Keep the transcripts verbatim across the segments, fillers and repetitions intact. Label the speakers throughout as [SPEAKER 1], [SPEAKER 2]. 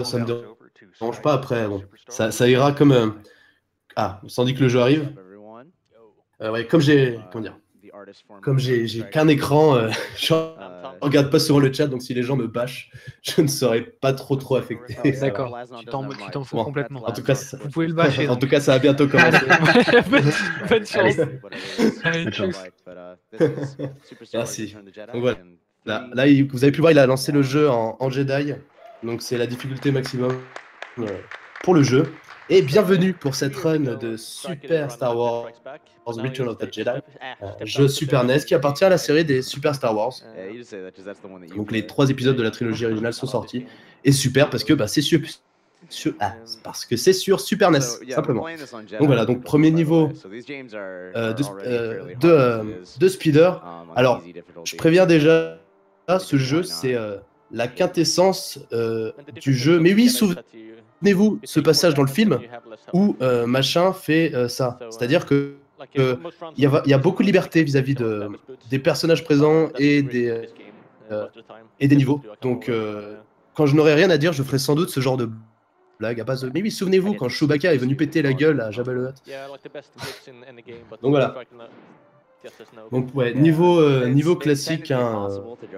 [SPEAKER 1] ça me dérange pas. Après, bon, ça, ça ira comme... euh, Ah, sans dire que le jeu arrive. Euh, ouais, comme j'ai... Comment dire? Comme j'ai j'ai qu'un écran, euh, je regarde pas souvent le chat, donc si les gens me bâchent, je ne serai pas trop trop affecté.
[SPEAKER 2] D'accord, tu t'en tu t'en fous
[SPEAKER 1] Bon,
[SPEAKER 2] complètement.
[SPEAKER 1] En tout cas, ça...
[SPEAKER 2] Vous pouvez le bâcher.
[SPEAKER 1] en
[SPEAKER 2] donc.
[SPEAKER 1] tout cas, ça a bientôt commencé.
[SPEAKER 2] Allez, bonne, bonne chance.
[SPEAKER 1] Allez.
[SPEAKER 2] Allez, tchuss.
[SPEAKER 1] Merci. Donc voilà. Là, là, il- vous avez pu voir, il a lancé le jeu en, en Jedi. Donc c'est la difficulté maximum euh, pour le jeu. Et bienvenue pour cette run de Super Star Wars Return of the Jedi, euh, jeu Super N E S qui appartient à la série des Super Star Wars. Donc les trois épisodes de la trilogie originale sont sortis. Et super parce que bah, c'est sur, sur, ah, parce que c'est sur Super N E S, simplement. Donc voilà, donc premier niveau euh, de, euh, de, euh, de speeder. Alors, je préviens déjà, ce jeu, c'est euh, la quintessence euh, du jeu. Mais oui, souvenez-vous, ce passage dans le film où euh, machin fait euh, ça. C'est-à-dire que il y, y a beaucoup de liberté vis-à-vis de, des personnages présents et des, euh, et des niveaux. Donc, euh, quand je n'aurai rien à dire, je ferai sans doute ce genre de blague à base de... Mais oui, souvenez-vous, quand Chewbacca est venu péter la gueule à Jabba le Hutt. Donc voilà. Donc ouais, niveau, euh, niveau classique hein,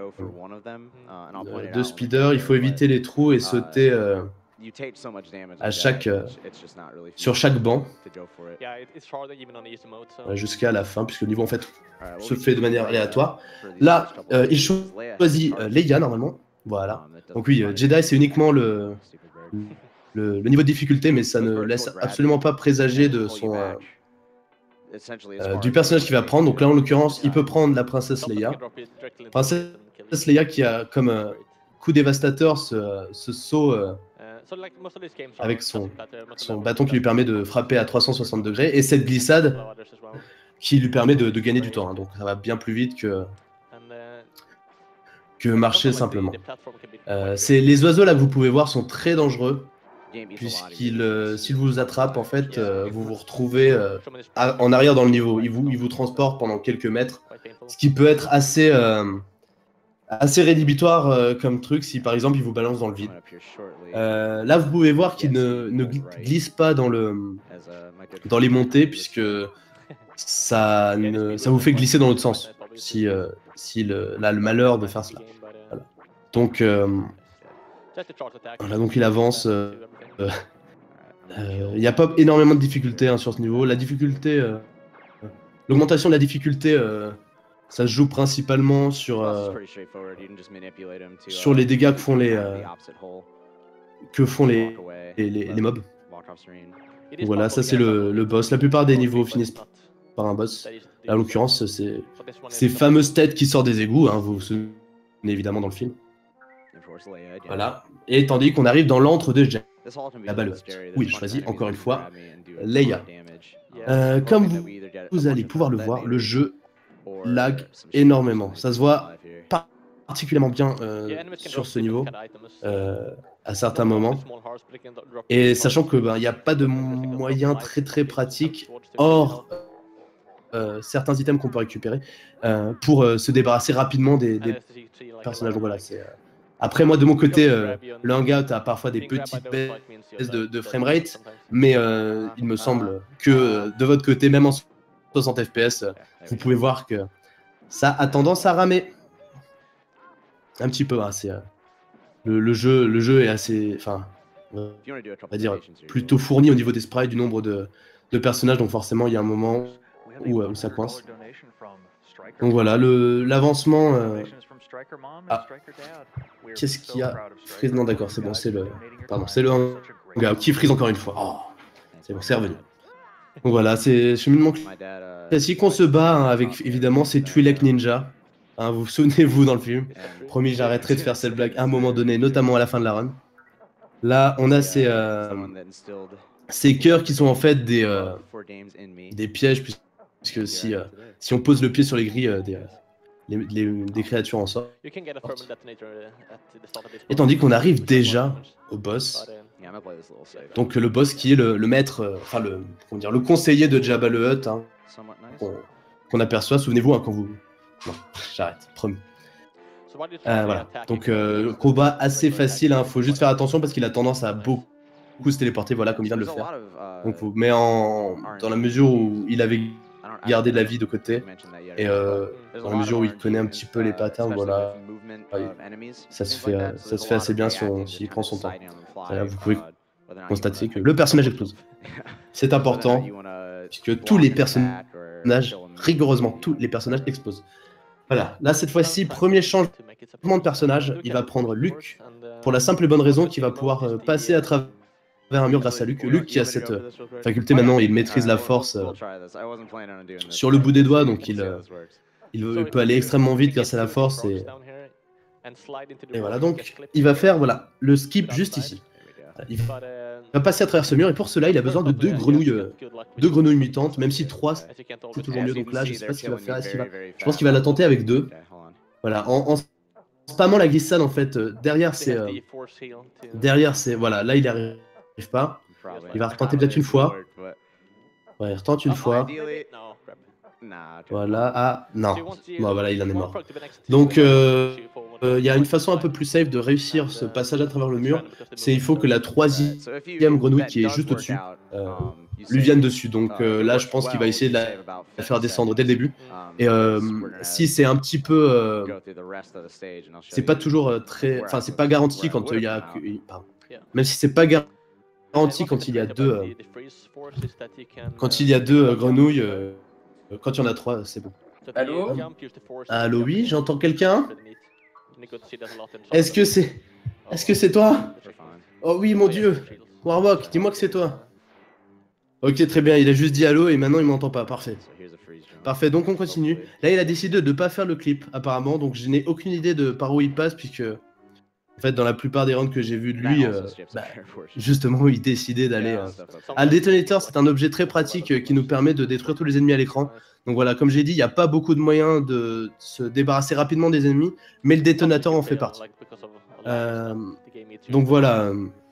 [SPEAKER 1] euh, de speeder, il faut éviter les trous et sauter euh, à chaque, euh, sur chaque banc euh, jusqu'à la fin, puisque le niveau en fait se fait de manière aléatoire. Là, euh, il choisit euh, Leia normalement. Voilà. Donc oui, euh, Jedi c'est uniquement le, le, le niveau de difficulté, mais ça ne laisse absolument pas présager de son... Euh, Euh, du personnage qu'il va prendre. Donc là, en l'occurrence, il peut prendre la princesse Leia. Princesse Leia qui a comme euh, coup dévastateur ce, ce saut euh, avec son, son bâton qui lui permet de frapper à trois cent soixante degrés et cette glissade qui lui permet de, de gagner du temps. Hein. Donc ça va bien plus vite que, que marcher simplement. Euh, les oiseaux là que vous pouvez voir sont très dangereux. Puisqu'il, euh, s'il vous attrape, en fait, euh, vous vous retrouvez euh, à, en arrière dans le niveau. Il vous, il vous transporte pendant quelques mètres, ce qui peut être assez, euh, assez rédhibitoire euh, comme truc si, par exemple, il vous balance dans le vide. Euh, là, vous pouvez voir qu'il ne, ne glisse pas dans, le, dans les montées, puisque ça, ne, ça vous fait glisser dans l'autre sens, si, euh, si le, là, le malheur de faire cela. Voilà. Donc... Euh, Voilà, donc il avance. Euh, euh, euh, il n'y a pas énormément de difficultés hein, sur ce niveau. La difficulté, euh, l'augmentation de la difficulté, euh, ça se joue principalement sur euh, sur les dégâts que font les euh, que font les les, les, les mobs. Donc voilà, ça c'est le, le boss. La plupart des niveaux finissent par un boss. Là, en l'occurrence, c'est ces fameuses têtes qui sortent des égouts. Hein, vous vous souvenez évidemment dans le film. Voilà. Et tandis qu'on arrive dans l'antre de Jabba le Hutt. Oui, je choisis encore une fois Leia. Euh, comme vous, vous allez pouvoir le voir, le jeu lag énormément. Ça se voit pas particulièrement bien euh, sur ce niveau euh, à certains moments. Et sachant que ben, il n'y a pas de moyen très très pratique hors euh, certains items qu'on peut récupérer euh, pour euh, se débarrasser rapidement des, des personnages. Donc voilà, c'est... Euh, Après, moi, de mon côté, euh, le hangout a parfois des petites baisses de, de framerate, mais euh, il me semble que euh, de votre côté, même en soixante F P S, euh, vous pouvez voir que ça a tendance à ramer. Un petit peu, hein, c'est, euh, le, le, jeu, le jeu est assez, enfin, on va dire, plutôt fourni au niveau des sprites, du nombre de, de personnages, donc forcément, il y a un moment où, où ça coince. Donc voilà, l'avancement... Euh... Ah, qu'est-ce qu'il y a? Freeze, non d'accord, c'est bon, c'est le... Pardon, c'est le hangout qui freeze encore une fois. Oh, c'est bon, c'est revenu. Donc voilà, c'est cheminement classique. On se bat hein, avec, évidemment, ces Twi'lek Ninja. Hein, vous vous souvenez-vous dans le film. Promis, j'arrêterai de faire cette blague à un moment donné, notamment à la fin de la run. Là, on a ces, euh, ces cœurs qui sont en fait des, euh, des pièges, puisque si, euh, si on pose le pied sur les grilles, euh, des, les, les, des créatures en sortent. Et tandis qu'on arrive déjà au boss. Donc le boss qui est le, le maître, euh, enfin le, comment dire, le conseiller de Jabba le Hutt, hein, qu'on qu'on aperçoit. Souvenez-vous hein, quand vous... Non, j'arrête, promis. Euh, voilà. Donc euh, combat assez facile, hein. Faut juste faire attention parce qu'il a tendance à beaucoup se téléporter, voilà, comme il vient de le faire. Donc, faut... Mais en... dans la mesure où il avait gardé de la vie de côté, et euh, dans la mesure où il connaît un petit peu les patterns, voilà, ça se fait, euh, ça se fait assez bien si on... s'il prend son temps. Là, vous pouvez constater que le personnage explose. C'est important, puisque tous les personnages, rigoureusement tous les personnages explosent. Voilà, là cette fois-ci, premier changement de personnage, il va prendre Luke, pour la simple et bonne raison qu'il va pouvoir euh, passer à travers un mur grâce à Luke. Luke qui a cette euh, faculté maintenant, il maîtrise la force euh, sur le bout des doigts, donc il, euh, il peut aller extrêmement vite grâce à la force. Et, et voilà, donc il va faire voilà, le skip juste ici. Il va passer à travers ce mur et pour cela il a besoin de deux grenouilles, euh, deux grenouilles mutantes, même si trois c'est toujours mieux. Donc là je sais pas ce qu'il va faire, est-ce qu'il va... je pense qu'il va la tenter avec deux. Voilà, en, en spammant la glissade en fait, euh, derrière c'est... Euh, derrière c'est... Voilà, là il n'y arrive pas. Il va retenter peut-être une fois. Ouais, il retente une fois. Voilà, ah non, bon, voilà, il en est mort. Donc il euh, euh, y a une façon un peu plus safe de réussir ce passage à travers le mur, c'est il faut que la troisième grenouille qui est juste au-dessus euh, lui vienne dessus. Donc euh, là, je pense qu'il va essayer de la, la faire descendre dès le début. Et euh, si c'est un petit peu, euh, c'est pas toujours euh, très, enfin c'est pas garanti quand il y a, pardon, même si c'est pas garanti quand il y a deux, euh, quand il y a deux euh, grenouilles. Euh, Quand il y en a trois, c'est bon.
[SPEAKER 3] Allô?
[SPEAKER 1] Allô, oui, j'entends quelqu'un? Est-ce que c'est... Est-ce que c'est toi? Oh oui, mon dieu. Warbuck, dis-moi que c'est toi. Ok, très bien, il a juste dit allô et maintenant il m'entend pas, parfait. Parfait, donc on continue. Là, il a décidé de ne pas faire le clip, apparemment, donc je n'ai aucune idée de par où il passe, puisque... En fait, dans la plupart des rounds que j'ai vu de lui, euh, bah, justement, il décidait d'aller... Euh... Ah, le détonateur, c'est un objet très pratique euh, qui nous permet de détruire tous les ennemis à l'écran. Donc voilà, comme j'ai dit, il n'y a pas beaucoup de moyens de se débarrasser rapidement des ennemis, mais le détonateur en fait partie. Euh... Donc voilà.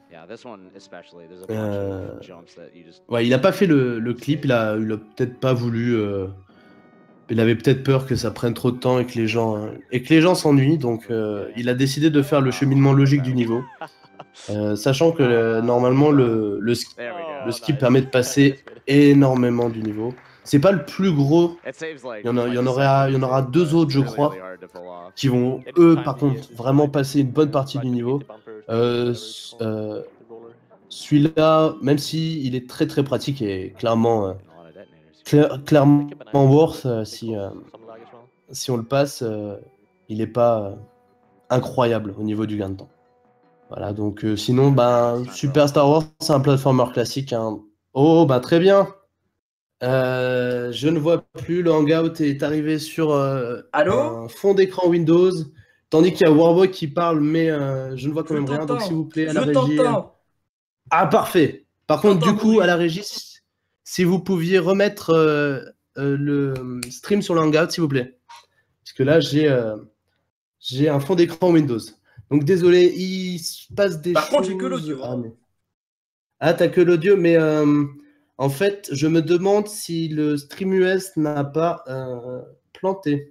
[SPEAKER 1] Euh... Ouais, il n'a pas fait le, le clip, il a, il a peut-être pas voulu... Euh... Il avait peut-être peur que ça prenne trop de temps et que les gens euh, et que les gens s'ennuient, donc euh, il a décidé de faire le cheminement logique du niveau, euh, sachant que euh, normalement le, le, ski, le ski permet de passer énormément du niveau. C'est pas le plus gros, il y en, a, il y en aura, il y en aura deux autres je crois, qui vont eux par contre vraiment passer une bonne partie du niveau. Euh, euh, Celui-là, même si il est très très pratique et clairement... Euh, Claire, clairement worth, euh, si, euh, si on le passe, euh, il n'est pas euh, incroyable au niveau du gain de temps. Voilà, donc euh, sinon, bah, Super Star Wars, c'est un platformer classique. Hein. Oh, bah très bien. Euh, je ne vois plus, le Hangout est arrivé sur euh, un fond d'écran Windows, tandis qu'il y a Warbuck qui parle, mais euh, je ne vois quand même rien. Donc s'il vous plaît, à la
[SPEAKER 3] je
[SPEAKER 1] régie... Euh... Ah, parfait. Par contre, du coup, à la régie... Si vous pouviez remettre euh, euh, le stream sur le Hangout, s'il vous plaît. Parce que là, j'ai euh, j'ai un fond d'écran Windows. Donc, désolé, il se passe des
[SPEAKER 3] Par
[SPEAKER 1] choses...
[SPEAKER 3] Par contre, j'ai que l'audio.
[SPEAKER 1] Ah, mais... ah t'as que l'audio, mais euh, en fait, je me demande si le stream U S n'a pas euh, planté.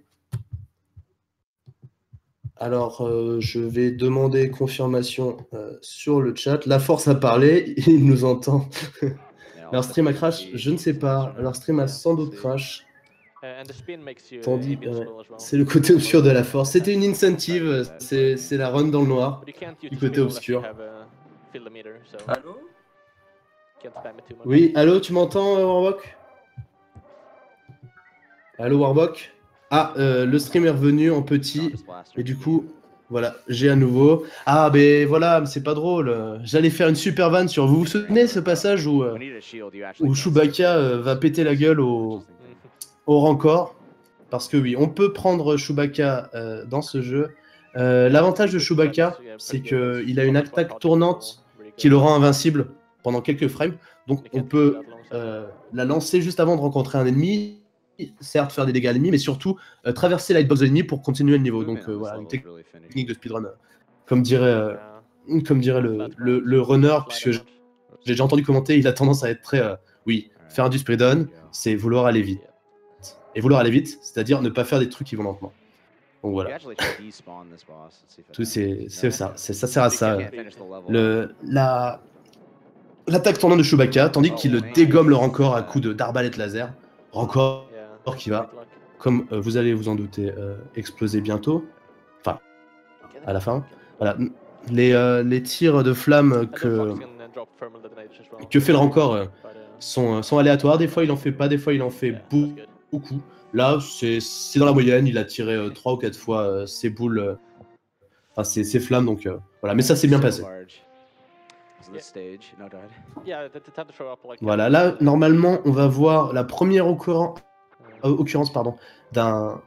[SPEAKER 1] Alors, euh, je vais demander confirmation euh, sur le chat. La force a parlé, il nous entend. Leur stream a crash, je ne sais pas. Leur stream a sans doute crash. Tandis que euh, c'est le côté obscur de la force. C'était une incentive, c'est la run dans le noir, du côté obscur.
[SPEAKER 3] Allô?
[SPEAKER 1] Oui, allô, tu m'entends, Warbuck? Allô, Warbuck? Ah, euh, le stream est revenu en petit, et du coup... Voilà, j'ai à nouveau. Ah, ben voilà, c'est pas drôle. J'allais faire une super vanne sur... Vous vous souvenez ce passage où, euh, où Chewbacca euh, va péter la gueule au, au Rancor? Parce que oui, on peut prendre Chewbacca euh, dans ce jeu. Euh, L'avantage de Chewbacca, c'est qu'il a une attaque tournante qui le rend invincible pendant quelques frames. Donc on peut euh, la lancer juste avant de rencontrer un ennemi. Certes faire des dégâts à l'ennemi, mais surtout euh, traverser la hitbox de l'ennemi pour continuer le niveau. Donc euh, voilà, une technique de speedrun, euh, comme dirait, euh, comme dirait le, le, le runner, puisque j'ai déjà entendu commenter, il a tendance à être très... Euh, oui, faire du speedrun, c'est vouloir aller vite. Et vouloir aller vite, c'est-à-dire ne pas faire des trucs qui vont lentement. Donc voilà. Tout c'est ça, ça sert à ça. Le, la, l'attaque tournante de Chewbacca, tandis qu'il dégomme le Rancor à coups d'arbalète laser. Rancor qui va, comme euh, vous allez vous en douter, euh, exploser bientôt. Enfin, à la fin. Voilà. Les, euh, les tirs de flammes que, que fait le Rancor euh, sont, sont aléatoires. Des fois, il en fait pas, des fois, il en fait beaucoup. Là, c'est dans la moyenne. Il a tiré euh, trois ou quatre fois euh, ses boules, euh, enfin ses, ses flammes. Donc euh, voilà, mais ça s'est bien passé. Voilà, là, normalement, on va voir la première occurrence, euh, occurrence pardon, d'un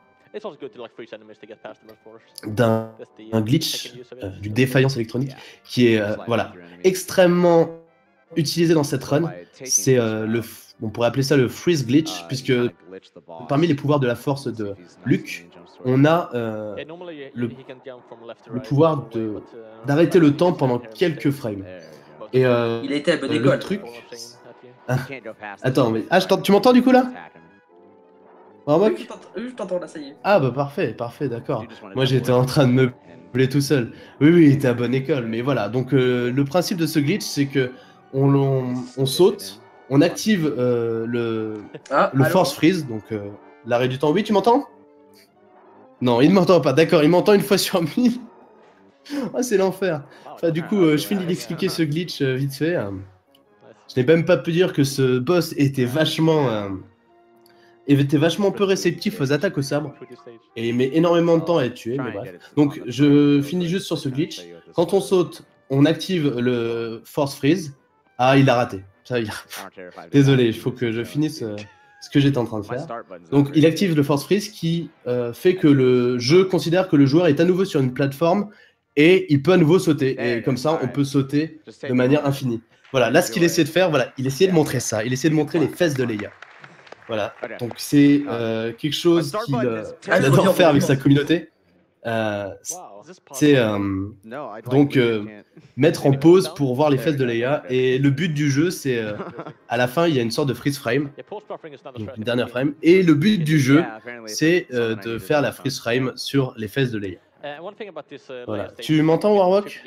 [SPEAKER 1] d'un glitch, euh, d'une défaillance électronique, qui est euh, voilà, extrêmement utilisé dans cette run. C'est euh, le, on pourrait appeler ça le freeze glitch, puisque parmi les pouvoirs de la force de Luke, on a euh, le, le pouvoir d'arrêter le temps pendant quelques frames. Et euh,
[SPEAKER 4] il a été à bonne
[SPEAKER 1] euh,
[SPEAKER 4] école.
[SPEAKER 1] Le truc... Ah. Attends, mais ah, tu m'entends du coup là?
[SPEAKER 4] Oui, je t'entends là, ça y est.
[SPEAKER 1] Ah bah parfait, parfait, d'accord. Moi j'étais en train de me meubler tout seul. Oui, oui, il était à bonne école, mais voilà. Donc euh, le principe de ce glitch, c'est que on, on, on saute, on active euh, le,
[SPEAKER 4] ah,
[SPEAKER 1] le force freeze, donc euh, l'arrêt du temps. Oui, tu m'entends? Non, il ne m'entend pas, d'accord, il m'entend une fois sur mille. Ah, c'est l'enfer. Enfin, du coup, euh, je finis d'expliquer ce glitch euh, vite fait. Euh, je n'ai même pas pu dire que ce boss était vachement... Euh, était vachement peu réceptif aux attaques au sabre et il met énormément de temps à être tué, mais bref. Donc je finis juste sur ce glitch. Quand on saute, on active le force freeze. Ah, il a raté. Ça, il a... Désolé, il faut que je finisse euh, ce que j'étais en train de faire. Donc il active le force freeze qui euh, fait que le jeu considère que le joueur est à nouveau sur une plateforme et il peut à nouveau sauter. Et comme ça, on peut sauter de manière infinie. Voilà, là ce qu'il essaie de faire, voilà, il essayait de montrer ça. Il essayait de montrer les fesses de Leia. Voilà, donc c'est euh, quelque chose qu'il euh, adore faire avec sa communauté. Euh, c'est euh, donc euh, mettre en pause pour voir les fesses de Leia. Et le but du jeu, c'est euh, à la fin, il y a une sorte de freeze frame, donc une dernière frame. Et le but du jeu, c'est euh, de faire la freeze frame sur les fesses de Leia. Voilà. Tu m'entends, Warwalk?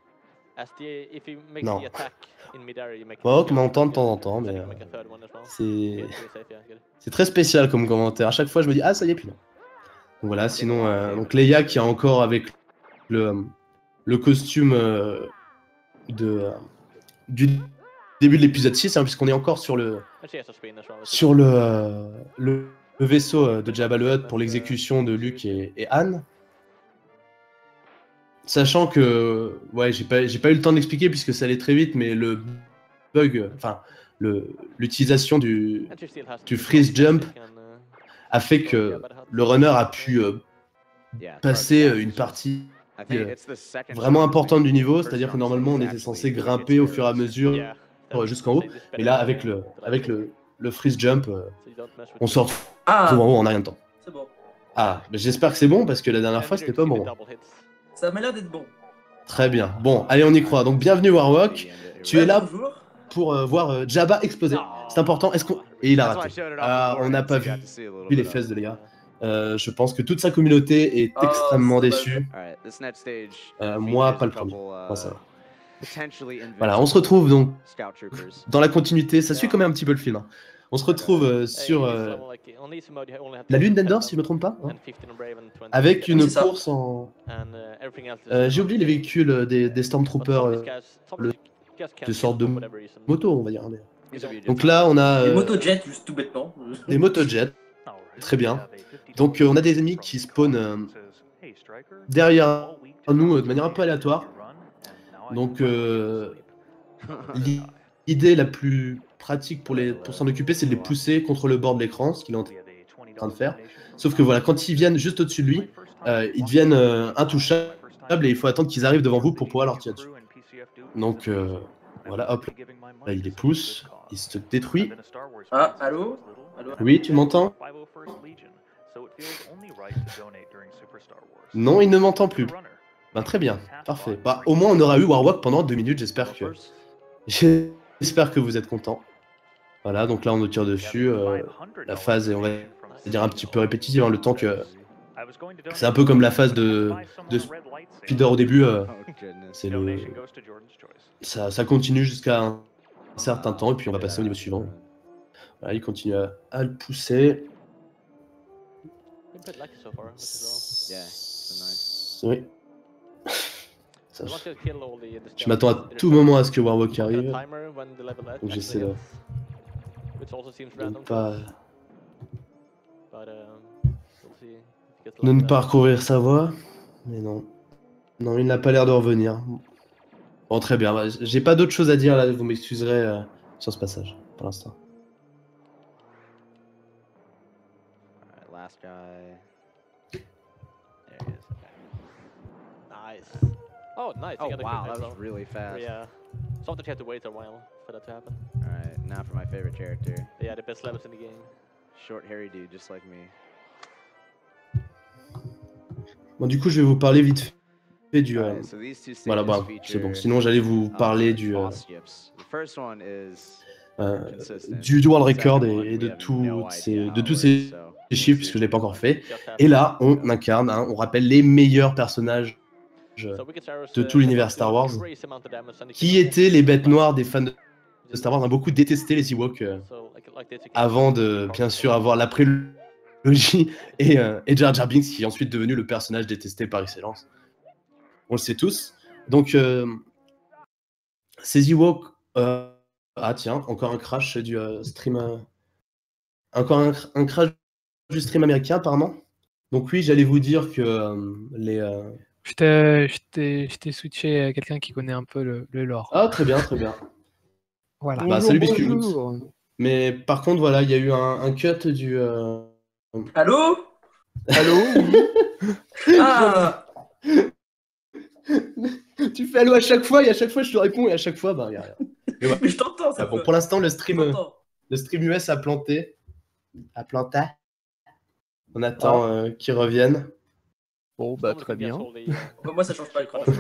[SPEAKER 1] Non. Warwalk m'entend de temps en temps, mais euh, c'est très spécial comme commentaire. À chaque fois, je me dis, ah, ça y est, puis non. Donc voilà, sinon, euh, donc Leia qui est encore avec le, le costume euh, de, euh, du début de l'épisode six, hein, puisqu'on est encore sur le, sur le, euh, le, le vaisseau de Jabba le Hutt pour l'exécution de Luke et, et Han. Sachant que, ouais, j'ai pas, j'ai pas eu le temps d'expliquer puisque ça allait très vite, mais le bug, enfin, l'utilisation du, du freeze jump a fait que le runner a pu euh, passer une partie euh, vraiment importante du niveau, c'est-à-dire que normalement on était censé grimper au fur et à mesure euh, jusqu'en haut, mais là avec le, avec le, le freeze jump, euh, on sort
[SPEAKER 4] ah.
[SPEAKER 1] tout en haut en rien de temps.
[SPEAKER 4] C'est bon.
[SPEAKER 1] Ah, mais j'espère que c'est bon parce que la dernière fois c'était pas bon.
[SPEAKER 4] Ça m'a l'air d'être bon.
[SPEAKER 1] Très bien. Bon, allez, on y croit. Donc, bienvenue, Warwalk. Tu
[SPEAKER 4] ouais,
[SPEAKER 1] es là
[SPEAKER 4] bonjour.
[SPEAKER 1] pour euh, voir euh, Jabba exploser. C'est important. Est-ce qu'on... Et il a raté. Ah, on n'a pas vu, vu les fesses de Leia. Euh, je pense que toute sa communauté est
[SPEAKER 4] oh,
[SPEAKER 1] extrêmement déçue. Euh, moi, pas le premier. Moi, ça va. Voilà, on se retrouve donc dans la continuité. Ça suit quand même un petit peu le film. Hein. On se retrouve euh, sur euh, la lune d'Endor, si je ne me trompe pas, hein, avec une course en... Euh, J'ai oublié les véhicules des, des Stormtroopers, euh, le... des sortes de motos, on va dire. Donc là, on a...
[SPEAKER 4] Des
[SPEAKER 1] euh,
[SPEAKER 4] motojets, juste tout bêtement.
[SPEAKER 1] Des motojets, très bien. Donc euh, on a des ennemis qui spawnent euh, derrière nous euh, de manière un peu aléatoire. Donc euh, l'idée la plus pratique pour, les, pour s'en occuper, c'est de les pousser contre le bord de l'écran, ce qu'il est en train de faire. Sauf que voilà, quand ils viennent juste au-dessus de lui, euh, ils deviennent euh, intouchables et il faut attendre qu'ils arrivent devant vous pour pouvoir leur tirer dessus. Donc euh, voilà, hop, là il les pousse, il se détruit.
[SPEAKER 4] Ah, allô, allô.
[SPEAKER 1] Oui, tu m'entends? Non, il ne m'entend plus. Ben, très bien, parfait. Bah, au moins on aura eu Warwalk pendant deux minutes, j'espère que... J'espère que vous êtes contents. Voilà, donc là on nous tire dessus. Euh, la phase est, on va dire, un petit peu répétitive, hein, le temps que C'est un peu comme la phase de, de Speeder au début. Euh, c'est le, ça, ça continue jusqu'à un certain temps et puis on va passer au niveau suivant. Voilà, il continue à, à le pousser. Oui. Ça, je je m'attends à tout moment à ce que Warwalk arrive. Donc j'essaie de... de ne pas... de ne pas parcourir sa voie. Mais non. Non, il n'a pas l'air de revenir. Bon, très bien. J'ai pas d'autre chose à dire là, vous m'excuserez euh, sur ce passage, pour l'instant.
[SPEAKER 3] Last guy. There he is. Nice. Oh, nice.
[SPEAKER 5] Oh, wow, that was really fast.
[SPEAKER 3] Yeah. Sometimes you have to wait a while for that to happen.
[SPEAKER 5] Alright, now for my favorite character.
[SPEAKER 3] Yeah, the best levels in the game.
[SPEAKER 5] Short, hairy dude, just like me.
[SPEAKER 1] Bon, du coup, je vais vous parler vite fait du... Euh... Voilà, bah, c'est bon. Sinon, j'allais vous parler du... Euh... Euh, du, du World Record et, et de, tout ces, de tous ces chiffres, puisque je ne l'ai pas encore fait. Et là, on incarne, hein, on rappelle les meilleurs personnages de tout l'univers Star Wars, qui étaient les bêtes noires des fans de Star Wars. On a beaucoup détesté les Ewoks euh, avant de, bien sûr, avoir la prélogie et, euh, et Jar Jar Binks, qui est ensuite devenu le personnage détesté par excellence. On le sait tous. Donc, euh, ces Ewoks... Euh, Ah tiens, encore un crash du euh, stream... Euh... Encore un, un crash du stream américain, apparemment. Donc oui, j'allais vous dire que euh, les... Euh...
[SPEAKER 2] Je t'ai switché à quelqu'un qui connaît un peu le, le lore.
[SPEAKER 1] Ah, très bien, très bien.
[SPEAKER 2] Voilà.
[SPEAKER 1] Bah, salut Biscuit. Mais par contre, voilà, il y a eu un, un cut du... Euh...
[SPEAKER 4] Allô
[SPEAKER 1] Allô.
[SPEAKER 4] Ah.
[SPEAKER 1] Tu fais allô à chaque fois, et à chaque fois je te réponds, et à chaque fois, bah, y a rien.
[SPEAKER 4] Mais, ouais. Mais je t'entends, ça.
[SPEAKER 1] Ah, bon, pour l'instant, le stream, le stream U S a planté. A planté. On attend oh. euh, qu'ils reviennent.
[SPEAKER 2] Bon, bah très bien.
[SPEAKER 4] Moi, ça change pas le crash.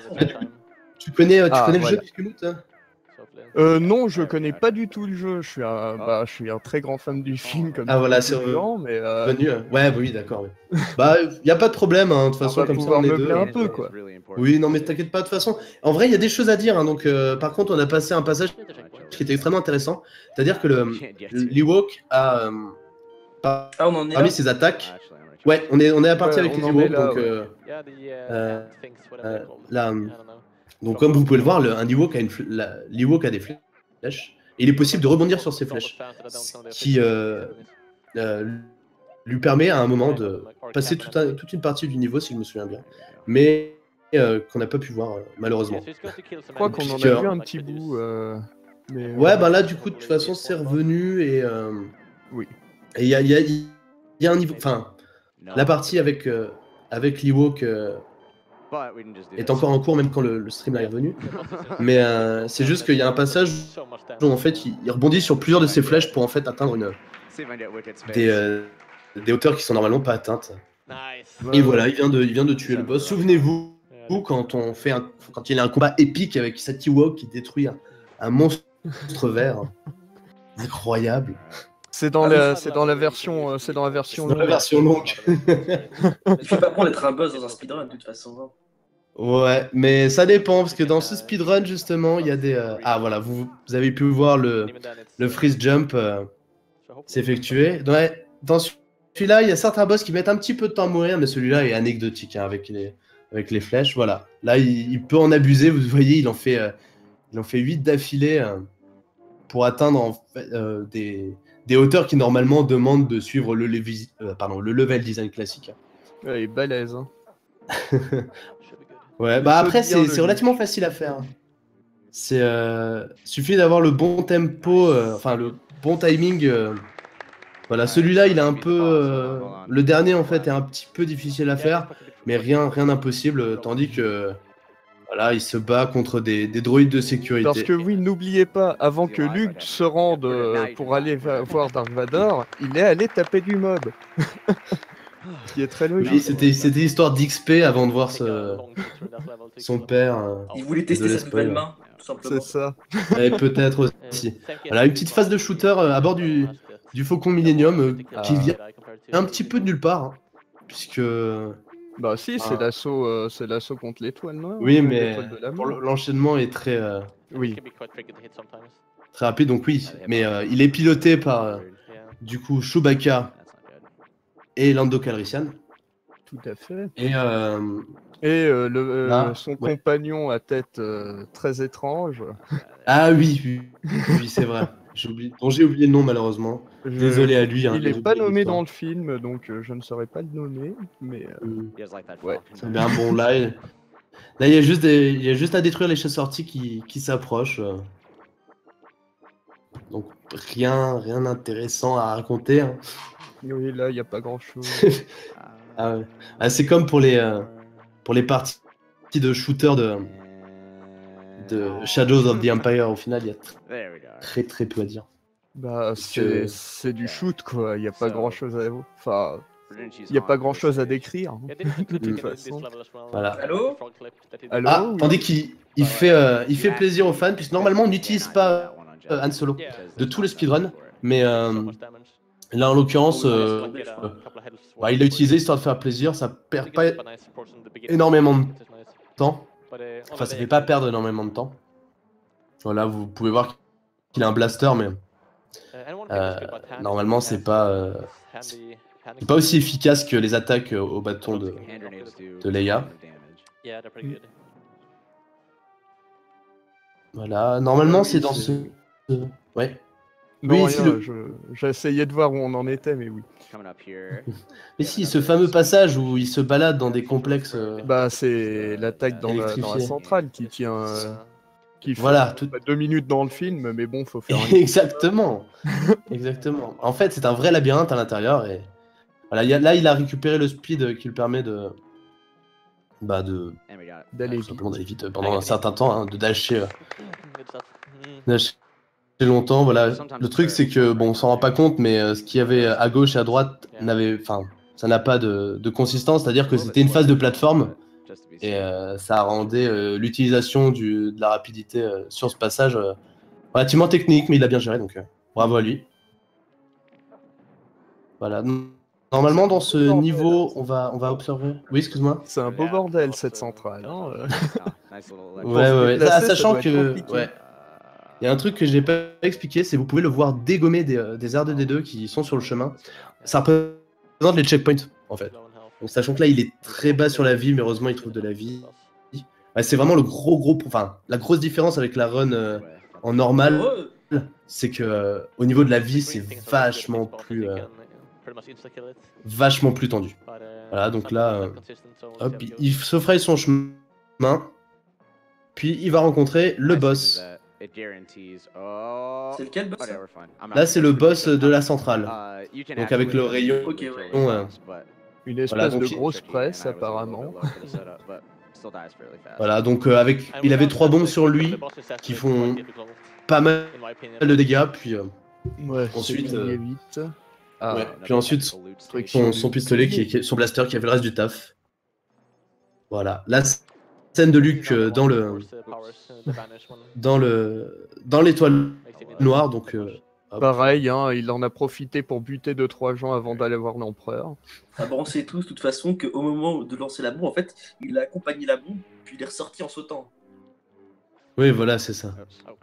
[SPEAKER 1] Tu connais, tu
[SPEAKER 2] ah,
[SPEAKER 1] connais
[SPEAKER 2] voilà.
[SPEAKER 1] le jeu Biscuit hein
[SPEAKER 2] Euh, non, je connais pas du tout le jeu. Je suis un, bah, je suis un très grand fan du film, comme
[SPEAKER 1] ah voilà, c'est
[SPEAKER 2] revenu. Mais euh...
[SPEAKER 1] venu. Ouais, bah oui, d'accord. Oui. Bah, y a pas de problème. Hein, de toute façon, comme ça, on est deux.
[SPEAKER 2] un peu, quoi.
[SPEAKER 1] Oui, non, mais t'inquiète pas. De toute façon, en vrai, il y a des choses à dire. Hein, donc, euh, par contre, on a passé un passage qui était extrêmement intéressant. C'est-à-dire que le l'Ewok a euh, par... ah, on en est parmi là ses attaques. Ouais, on est on est à partir ouais, avec les Ewoks. Donc, euh, euh, euh, là. Donc comme vous pouvez le voir, le, un Ewok a une l'Ewok a des flèches. Et il est possible de rebondir sur ces flèches, ce qui euh, euh, lui permet à un moment de passer tout un, toute une partie du niveau, si je me souviens bien, mais euh, qu'on n'a pas pu voir euh, malheureusement.
[SPEAKER 2] Je crois qu'on en a vu un petit bout. Euh, mais
[SPEAKER 1] ouais, euh, bah là du coup de toute façon c'est revenu et euh,
[SPEAKER 2] oui.
[SPEAKER 1] Et il y a, y, a, y a un niveau, enfin la partie avec euh, avec l'Ewok. Euh, est encore en cours même quand le, le stream est revenu, mais euh, c'est juste qu'il y a un passage où en fait il, il rebondit sur plusieurs de ses flèches pour en fait atteindre une, des, euh, des hauteurs qui sont normalement pas atteintes. Et voilà, il vient de, il vient de tuer le boss. Souvenez-vous quand on fait un, quand il y a un combat épique avec cet Ewok qui détruit un, un monstre vert incroyable.
[SPEAKER 2] C'est dans, la, c'est dans la version, c'est dans la version
[SPEAKER 1] longue. Dans la version longue.
[SPEAKER 4] Il faut pas prendre être un buzz dans un speedrun de toute façon.
[SPEAKER 1] Ouais, mais ça dépend parce que dans ce speedrun justement, il y a des. Euh... Ah voilà, vous, vous avez pu voir le, le freeze jump euh, s'effectuer. Ouais, dans celui-là, il y a certains boss qui mettent un petit peu de temps à mourir, mais celui-là est anecdotique hein, avec les avec les flèches. Voilà, là il, il peut en abuser. Vous voyez, il en fait euh, il en fait huit d'affilée euh, pour atteindre en fait, euh, des des hauteurs qui normalement demandent de suivre le, levi, euh, pardon, le level design classique.
[SPEAKER 2] Ouais, il est balèze. Hein.
[SPEAKER 1] Ouais, bah après c'est relativement facile à faire. C'est euh, suffit d'avoir le bon tempo, euh, enfin le bon timing. Euh, voilà, celui-là il est un peu, euh, le dernier en fait est un petit peu difficile à faire, mais rien, rien d'impossible. Tandis que voilà, il se bat contre des, des droïdes de sécurité.
[SPEAKER 2] Parce que oui, n'oubliez pas, avant que Luke se rende euh, pour aller voir Dark Vador, il est allé taper du mob. Qui est très logique.
[SPEAKER 1] Oui, c'était c'était histoire d'X P avant de voir ce, son père. Euh,
[SPEAKER 4] il voulait tester sa nouvelle main, tout simplement.
[SPEAKER 2] C'est ça.
[SPEAKER 1] Et peut-être aussi. Voilà, une petite phase de shooter euh, à bord du, du Faucon Millennium euh, ah. qui vient un petit peu de nulle part. Hein. puisque...
[SPEAKER 2] Bah si, c'est
[SPEAKER 1] Ah.
[SPEAKER 2] l'assaut euh, c'est l'assaut contre l'étoile noire.
[SPEAKER 1] Oui,
[SPEAKER 2] euh,
[SPEAKER 1] mais
[SPEAKER 2] l'étoile de la
[SPEAKER 1] pour
[SPEAKER 2] mort.
[SPEAKER 1] le- l'enchaînement est très, euh,
[SPEAKER 2] Oui.
[SPEAKER 1] très rapide, donc oui. Mais euh, il est piloté par, euh, du coup, Chewbacca et Lando Calrissian.
[SPEAKER 2] Tout à fait.
[SPEAKER 1] Et euh,
[SPEAKER 2] Et euh, le, euh,
[SPEAKER 1] Là,
[SPEAKER 2] son
[SPEAKER 1] ouais.
[SPEAKER 2] compagnon à tête euh, très étrange.
[SPEAKER 1] Ah oui, oui, oui, c'est vrai. J'ai oublié... Bon, j'ai oublié le nom malheureusement.
[SPEAKER 2] Je-
[SPEAKER 1] Désolé à lui. Hein,
[SPEAKER 2] Il
[SPEAKER 1] j'ai
[SPEAKER 2] est pas
[SPEAKER 1] oublié
[SPEAKER 2] nommé
[SPEAKER 1] l'histoire.
[SPEAKER 2] dans le film, donc euh, je ne saurais pas le nommer. Mais euh,
[SPEAKER 1] Hmm.
[SPEAKER 2] ouais.
[SPEAKER 1] C'est bien bon là. il- Là, il y a juste des... il y a juste à détruire les chasseurs qui, qui s'approchent. euh. Donc rien, rien d'intéressant à raconter. Hein.
[SPEAKER 2] Oui, là, il n'y a pas grand-chose.
[SPEAKER 1] Ah ouais. Ah, c'est comme pour les, euh, pour les parties de shooter de, de Shadows of the Empire. Au final, il y a tr- très très peu à dire.
[SPEAKER 2] Bah,
[SPEAKER 1] que-
[SPEAKER 2] c'est c'est du shoot, quoi. Il n'y a pas grand-chose à... Enfin, il n'y a pas grand-chose à décrire. hein. De toute façon.
[SPEAKER 1] Voilà.
[SPEAKER 4] Allô
[SPEAKER 2] Allô
[SPEAKER 1] Ah,
[SPEAKER 2] oui.
[SPEAKER 1] tandis qu'il il fait, euh, il fait plaisir aux fans, puisque normalement on n'utilise pas euh, Han Solo de tous les speedruns, mais euh, là en l'occurrence, euh, euh, bah, il l'a utilisé histoire de faire plaisir, ça perd pas énormément de temps, enfin ça fait pas perdre énormément de temps. Voilà, vous pouvez voir qu'il a un blaster, mais euh, normalement c'est pas, euh, c'est pas aussi efficace que les attaques euh, au bâton de, de Leia. Voilà, normalement
[SPEAKER 2] Ah oui,
[SPEAKER 1] c'est dans
[SPEAKER 2] c'est-
[SPEAKER 1] ce... ce- Ouais.
[SPEAKER 2] Non,
[SPEAKER 1] Oui,
[SPEAKER 2] rien,
[SPEAKER 1] si, le-
[SPEAKER 2] je- j'ai essayé de voir où on en était, mais oui.
[SPEAKER 1] Mais si, ce fameux passage où il se balade dans des complexes... euh,
[SPEAKER 2] Bah, c'est l'attaque dans la, dans la
[SPEAKER 1] Électrifié.
[SPEAKER 2] centrale qui tient... euh, qui fait
[SPEAKER 1] Voilà, tout...
[SPEAKER 2] bah, deux minutes dans le film, mais bon, faut faire un...
[SPEAKER 1] Exactement. Exactement. En fait, c'est un vrai labyrinthe à l'intérieur et... Voilà, il y a- là, il a récupéré le speed qui lui permet de... Bah, de...
[SPEAKER 2] d'aller
[SPEAKER 1] tout
[SPEAKER 2] vite.
[SPEAKER 1] simplement d'aller vite pendant un certain temps, hein, de dasher... euh, dasher longtemps, voilà. Le truc, c'est que, bon, on s'en rend pas compte, mais euh, ce qu'il y avait à gauche et à droite n'avait... Enfin, ça n'a pas de, de consistance, c'est-à-dire que c'était une phase de plateforme et euh, ça rendait euh, l'utilisation du- de la rapidité euh, sur ce passage euh, relativement technique, mais il a bien géré, donc euh, bravo à lui. Voilà. Normalement, dans ce niveau, on va, on va observer... Oui, excuse-moi.
[SPEAKER 2] C'est un beau bordel, cette centrale. Hein, euh.
[SPEAKER 1] Ouais, ouais, ouais.
[SPEAKER 2] déplacer,
[SPEAKER 1] Ah,
[SPEAKER 2] ça
[SPEAKER 1] sachant
[SPEAKER 2] doit être
[SPEAKER 1] que...
[SPEAKER 2] compliqué.
[SPEAKER 1] Ouais. Il y a un truc que j'ai pas expliqué, c'est que vous pouvez le voir dégommer des, euh, des R deux D deux qui sont sur le chemin. Ça représente les checkpoints, en fait. Donc, sachant que là, il est très bas sur la vie, mais heureusement, il trouve de la vie. Ouais, c'est vraiment le gros, gros... Enfin, la grosse différence avec la run euh, en normal,
[SPEAKER 4] Heureux.
[SPEAKER 1] c'est que euh, au niveau de la vie, c'est vachement plus... euh, vachement plus tendu. Voilà, donc là, euh, hop, il, il se fraye son chemin, puis il va rencontrer le boss.
[SPEAKER 4] C'est lequel, boss?
[SPEAKER 1] Là, c'est le boss de la centrale. Donc avec le rayon...
[SPEAKER 4] Ok, ouais.
[SPEAKER 1] euh,
[SPEAKER 2] Une espèce
[SPEAKER 1] Voilà, donc
[SPEAKER 2] de
[SPEAKER 1] il-
[SPEAKER 2] grosse presse, apparemment.
[SPEAKER 1] Voilà, donc euh, avec, il avait trois bombes sur lui qui font pas mal de dégâts, puis, euh,
[SPEAKER 2] Ouais,
[SPEAKER 1] Ensuite,
[SPEAKER 2] c'est
[SPEAKER 1] euh,
[SPEAKER 2] vite. Ah,
[SPEAKER 1] ouais, puis ensuite
[SPEAKER 2] truc
[SPEAKER 1] son,
[SPEAKER 2] sur
[SPEAKER 1] son
[SPEAKER 2] lui.
[SPEAKER 1] pistolet, qui, qui- son blaster qui avait le reste du taf. Voilà, la scène de Luke euh, dans le dans le dans l'étoile noire, donc euh, hop.
[SPEAKER 2] Pareil, hein, il en a profité pour buter deux trois gens avant d'aller voir l'empereur.
[SPEAKER 4] Ah bah on sait tous, de toute façon, qu'au moment de lancer la bombe, en fait, il a accompagné la bombe, puis il est ressorti en sautant.
[SPEAKER 1] Oui, voilà, c'est ça.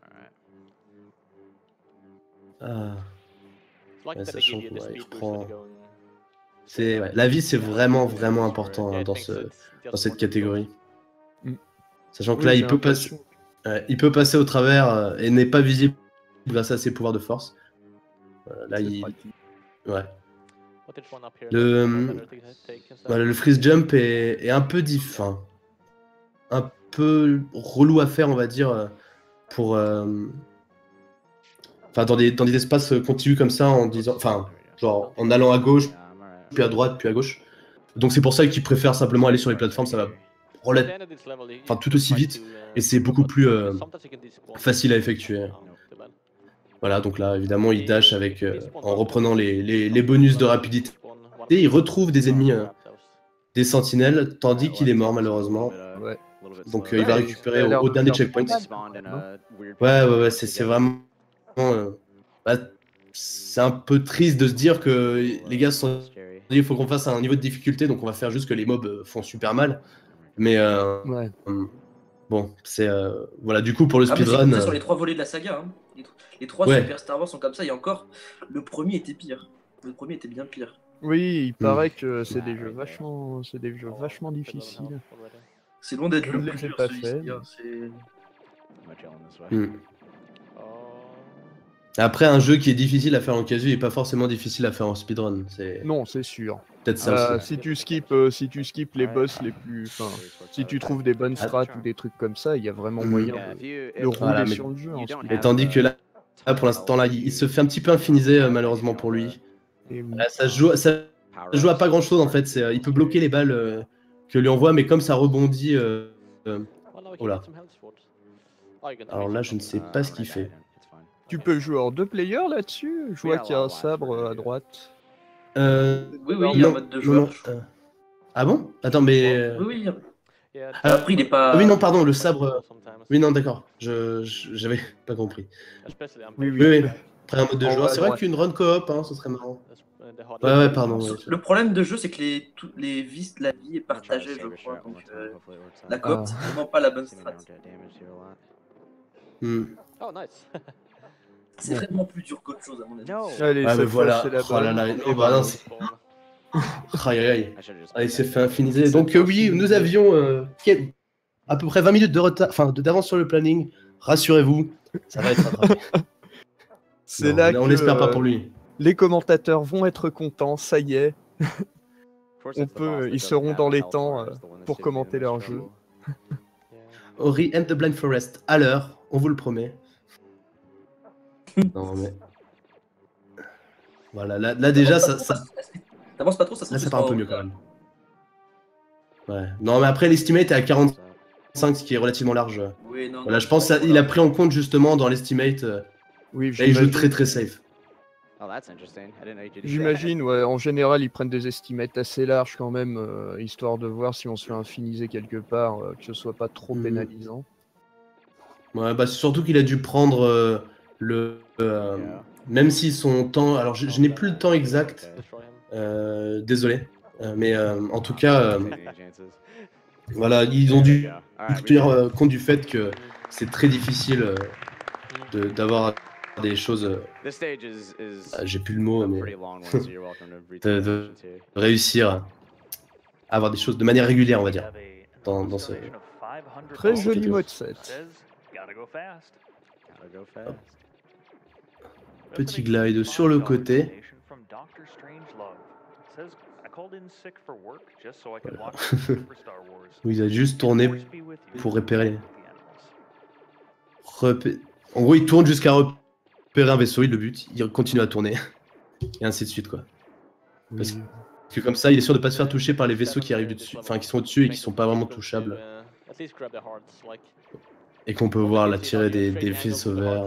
[SPEAKER 1] Ah, Ouais, sachant que, ouais, il prend- c'est ouais, la vie, c'est vraiment vraiment important hein, dans ce dans cette catégorie.
[SPEAKER 2] Mm.
[SPEAKER 1] Sachant que
[SPEAKER 2] Oui,
[SPEAKER 1] là,
[SPEAKER 2] j'ai
[SPEAKER 1] il peut passer.
[SPEAKER 2] l'impression.
[SPEAKER 1] Ouais, il peut passer au travers euh, et n'est pas visible grâce à ses pouvoirs de force. Voilà, là,
[SPEAKER 2] C'est
[SPEAKER 1] il...
[SPEAKER 2] pratique.
[SPEAKER 1] Ouais. Le, voilà, le freeze jump est, est un peu diff, hein. Un peu relou à faire, on va dire, euh, pour... euh, Enfin, dans des, dans des espaces continus comme ça, en disant... Enfin, genre, en allant à gauche, puis à droite, puis à gauche. Donc c'est pour ça qu'ils préfèrent simplement aller sur les plateformes, ça va relativement... Enfin, tout aussi vite, et c'est beaucoup plus euh, facile à effectuer. Voilà, donc là, évidemment, il dash avec, euh, en reprenant les, les, les bonus de rapidité. Et il retrouve des ennemis, euh, des sentinelles, tandis qu'il est mort, malheureusement.
[SPEAKER 2] Ouais.
[SPEAKER 1] Donc euh, il va
[SPEAKER 2] Ouais,
[SPEAKER 1] récupérer
[SPEAKER 2] il a
[SPEAKER 1] au,
[SPEAKER 2] l'air
[SPEAKER 1] au
[SPEAKER 2] de
[SPEAKER 1] dernier
[SPEAKER 2] faire
[SPEAKER 1] checkpoint.
[SPEAKER 2] pas mal.
[SPEAKER 1] Ouais, ouais, ouais, c'est c'est vraiment... euh, bah, c'est un peu triste de se dire que les gars se sont il faut qu'on fasse un niveau de difficulté, donc on va faire juste que les mobs euh, font super mal. Mais euh,
[SPEAKER 2] Ouais.
[SPEAKER 1] euh, bon, c'est euh, voilà. Du coup, pour le
[SPEAKER 4] Ah, mais c'est
[SPEAKER 1] speedrun,
[SPEAKER 4] comme ça sur
[SPEAKER 1] euh,
[SPEAKER 4] les trois volets de la saga. Hein. Les, les trois
[SPEAKER 1] Ouais.
[SPEAKER 4] Super Star Wars sont comme ça, et encore, le premier était pire. Le premier était bien pire.
[SPEAKER 2] Oui, il paraît que c'est des jeux vachement, c'est des jeux vachement
[SPEAKER 3] Fiddle and
[SPEAKER 2] difficiles.
[SPEAKER 3] Health already.
[SPEAKER 4] C'est loin d'être
[SPEAKER 2] Je
[SPEAKER 4] le
[SPEAKER 2] ne
[SPEAKER 4] plus
[SPEAKER 2] les ai
[SPEAKER 4] dur,
[SPEAKER 2] pas
[SPEAKER 4] celui-ci,
[SPEAKER 2] faits,
[SPEAKER 4] hein, c'est-
[SPEAKER 5] Am I chilling this way?
[SPEAKER 1] hmm.
[SPEAKER 3] Oh.
[SPEAKER 1] Après, un jeu qui est difficile à faire en casu est pas forcément difficile à faire en speedrun. C'est
[SPEAKER 2] Non, c'est sûr.
[SPEAKER 1] peut-être ça
[SPEAKER 2] Euh,
[SPEAKER 1] aussi.
[SPEAKER 2] si tu skips, euh, si tu skips les boss les plus, enfin, si tu trouves des bonnes strats ou des trucs comme ça, il y a vraiment
[SPEAKER 1] Mhm.
[SPEAKER 2] moyen
[SPEAKER 5] Yeah,
[SPEAKER 2] de,
[SPEAKER 5] if you-
[SPEAKER 2] de
[SPEAKER 5] if-
[SPEAKER 2] rouler
[SPEAKER 1] Voilà, mais-
[SPEAKER 2] sur le jeu. En
[SPEAKER 5] you don't
[SPEAKER 2] speedrun.
[SPEAKER 1] Et tandis que là, là, pour l'instant, là, il, il se fait un petit peu infiniser euh, malheureusement pour lui.
[SPEAKER 2] Et,
[SPEAKER 1] Là, ça se joue, ça se joue à pas grand chose en fait. C'est, euh, il peut bloquer les balles euh, que lui envoie, mais comme ça rebondit. euh, euh,
[SPEAKER 3] Well, now we
[SPEAKER 1] Oh
[SPEAKER 3] can
[SPEAKER 1] là.
[SPEAKER 3] get some health swords. Oh, you can
[SPEAKER 1] Alors
[SPEAKER 3] trade
[SPEAKER 1] là,
[SPEAKER 3] some
[SPEAKER 1] je ne
[SPEAKER 3] from
[SPEAKER 1] sais
[SPEAKER 3] the-
[SPEAKER 1] pas
[SPEAKER 5] Uh,
[SPEAKER 1] ce qu'il
[SPEAKER 5] I'm
[SPEAKER 1] fait.
[SPEAKER 5] gonna die, it's fine.
[SPEAKER 2] tu peux jouer en deux players là-dessus. Je vois
[SPEAKER 5] Oui,
[SPEAKER 2] qu'il y a un
[SPEAKER 5] alors, ouais,
[SPEAKER 2] sabre
[SPEAKER 5] ouais,
[SPEAKER 2] à
[SPEAKER 5] ouais.
[SPEAKER 2] droite.
[SPEAKER 1] Euh,
[SPEAKER 4] Oui, oui, il y a un
[SPEAKER 1] non,
[SPEAKER 4] mode de
[SPEAKER 1] non,
[SPEAKER 4] joueur.
[SPEAKER 1] non, euh, Ah bon? Attends, mais. euh,
[SPEAKER 4] Oui, oui.
[SPEAKER 3] Yeah,
[SPEAKER 1] Ah,
[SPEAKER 4] Après, il est pas.
[SPEAKER 1] Ah oui, non, pardon, le sabre.
[SPEAKER 3] sometimes.
[SPEAKER 1] Oui, non, d'accord. Je, je- j'avais pas compris.
[SPEAKER 3] Especially on
[SPEAKER 2] Oui,
[SPEAKER 1] Oui, oui. Après un mode de
[SPEAKER 2] En
[SPEAKER 1] joueur.
[SPEAKER 2] haut à
[SPEAKER 1] C'est vrai
[SPEAKER 2] droite.
[SPEAKER 1] qu'une run coop, hein, ce serait marrant.
[SPEAKER 3] That's, uh, the hot-
[SPEAKER 1] Ouais, ouais, pardon. ouais,
[SPEAKER 4] Le problème de jeu, c'est que les, tout- les vies, la vie est
[SPEAKER 5] I'm gonna try to
[SPEAKER 4] partagée, je
[SPEAKER 5] save a
[SPEAKER 4] crois.
[SPEAKER 5] shot one
[SPEAKER 4] Donc,
[SPEAKER 5] more time,
[SPEAKER 4] euh,
[SPEAKER 5] hopefully it works out.
[SPEAKER 4] la coop,
[SPEAKER 2] Ah.
[SPEAKER 4] c'est vraiment pas la bonne
[SPEAKER 5] See me
[SPEAKER 4] strat.
[SPEAKER 5] don't get damaged here a lot.
[SPEAKER 1] Hmm.
[SPEAKER 3] Oh, nice.
[SPEAKER 4] C'est vraiment plus dur qu'autre chose, à mon avis.
[SPEAKER 5] No!
[SPEAKER 2] Allez,
[SPEAKER 1] Ah,
[SPEAKER 2] cette
[SPEAKER 1] mais
[SPEAKER 2] fois,
[SPEAKER 1] voilà.
[SPEAKER 2] c'est la
[SPEAKER 1] Oh là
[SPEAKER 2] bonne.
[SPEAKER 1] là.
[SPEAKER 2] Et
[SPEAKER 1] Non, bah
[SPEAKER 2] bravo.
[SPEAKER 1] non, c'est. Aïe, aïe, aïe.
[SPEAKER 5] I should've just
[SPEAKER 1] Ah, il
[SPEAKER 5] put
[SPEAKER 1] s'est
[SPEAKER 5] that
[SPEAKER 1] fait
[SPEAKER 5] in.
[SPEAKER 1] infiniser.
[SPEAKER 2] C'est
[SPEAKER 1] Donc,
[SPEAKER 2] pas
[SPEAKER 1] euh, oui,
[SPEAKER 2] fini.
[SPEAKER 1] nous avions euh, quel- à peu près vingt minutes de retard, enfin, de- d'avance sur le planning. Rassurez-vous, ça va être rattrapé.
[SPEAKER 2] C'est
[SPEAKER 1] Non,
[SPEAKER 2] là
[SPEAKER 1] on
[SPEAKER 2] que
[SPEAKER 1] l'espère pas
[SPEAKER 2] euh,
[SPEAKER 1] pour lui.
[SPEAKER 2] les commentateurs vont être contents. Ça y est,
[SPEAKER 5] Of course,
[SPEAKER 2] on
[SPEAKER 5] it's the
[SPEAKER 2] peut-
[SPEAKER 5] boss that
[SPEAKER 2] ils
[SPEAKER 5] doesn't
[SPEAKER 2] seront
[SPEAKER 5] have
[SPEAKER 2] dans
[SPEAKER 5] a
[SPEAKER 2] les
[SPEAKER 5] health
[SPEAKER 2] temps,
[SPEAKER 5] bar,
[SPEAKER 2] euh,
[SPEAKER 5] is the one that's
[SPEAKER 2] pour
[SPEAKER 5] giving me the
[SPEAKER 2] commenter
[SPEAKER 5] most
[SPEAKER 2] leur jeu.
[SPEAKER 5] trouble.
[SPEAKER 3] Yeah.
[SPEAKER 1] Ori and the Blind Forest à l'heure, on vous le promet. Non mais. Voilà, là, là déjà, ça, ça,
[SPEAKER 4] T'avances pas trop, ça se
[SPEAKER 1] là,
[SPEAKER 4] trouve,
[SPEAKER 1] ça
[SPEAKER 4] ce
[SPEAKER 1] part un
[SPEAKER 4] sera
[SPEAKER 1] peu mieux
[SPEAKER 4] en-
[SPEAKER 1] quand même. Ouais. Non, mais après, l'estimate est à quarante-cinq, ce qui est relativement large.
[SPEAKER 4] Oui, non,
[SPEAKER 1] Voilà,
[SPEAKER 4] non,
[SPEAKER 1] je pense qu'il a pris en compte justement dans l'estimate. euh,
[SPEAKER 2] Oui,
[SPEAKER 1] Là, il joue
[SPEAKER 2] j'imagine.
[SPEAKER 1] très très safe.
[SPEAKER 5] Oh, that's interesting. I didn't know you could do that.
[SPEAKER 2] J'imagine, ouais, en général, ils prennent des estimates assez larges quand même, euh, histoire de voir si on se fait infiniser quelque part, euh, que ce soit pas trop
[SPEAKER 1] Mhm.
[SPEAKER 2] pénalisant.
[SPEAKER 1] Ouais, bah, c'est surtout qu'il a dû prendre euh, le. euh,
[SPEAKER 5] Yeah.
[SPEAKER 1] même si son temps. Alors, je, je n'ai plus le temps exact.
[SPEAKER 5] Okay.
[SPEAKER 3] Destroy him.
[SPEAKER 1] euh, désolé. Euh, mais euh, en tout cas, euh,
[SPEAKER 5] Taking any chances.
[SPEAKER 1] voilà, ils ont
[SPEAKER 5] There we
[SPEAKER 1] dû
[SPEAKER 5] go. Alright, we
[SPEAKER 1] tenir
[SPEAKER 5] did it.
[SPEAKER 1] euh, compte du fait que c'est très difficile euh, de- d'avoir des choses. euh,
[SPEAKER 5] This stage is is
[SPEAKER 1] ah, J'ai plus le mot,
[SPEAKER 5] a
[SPEAKER 1] mais
[SPEAKER 5] pretty long one, so you're welcome to read
[SPEAKER 1] de-
[SPEAKER 5] the
[SPEAKER 1] de-
[SPEAKER 5] questions here.
[SPEAKER 1] réussir à avoir des choses de manière régulière, on va dire. Dans, dans ce...
[SPEAKER 2] Très
[SPEAKER 1] Oh,
[SPEAKER 2] joli
[SPEAKER 1] c'est
[SPEAKER 2] mode sept.
[SPEAKER 5] Gotta go fast.
[SPEAKER 1] Petit glide sur le côté. Où il a juste tourné pour repérer les... Repé- En gros, il tourne jusqu'à repérer un vaisseau, il le bute, il continue à tourner. Et ainsi de suite, quoi. Parce
[SPEAKER 2] Oui.
[SPEAKER 1] que comme ça, il est sûr de pas se faire toucher par les vaisseaux qui arrivent du dessus, enfin qui sont au-dessus et qui sont pas vraiment touchables. Et qu'on peut voir la tirer des, des vaisseaux verts.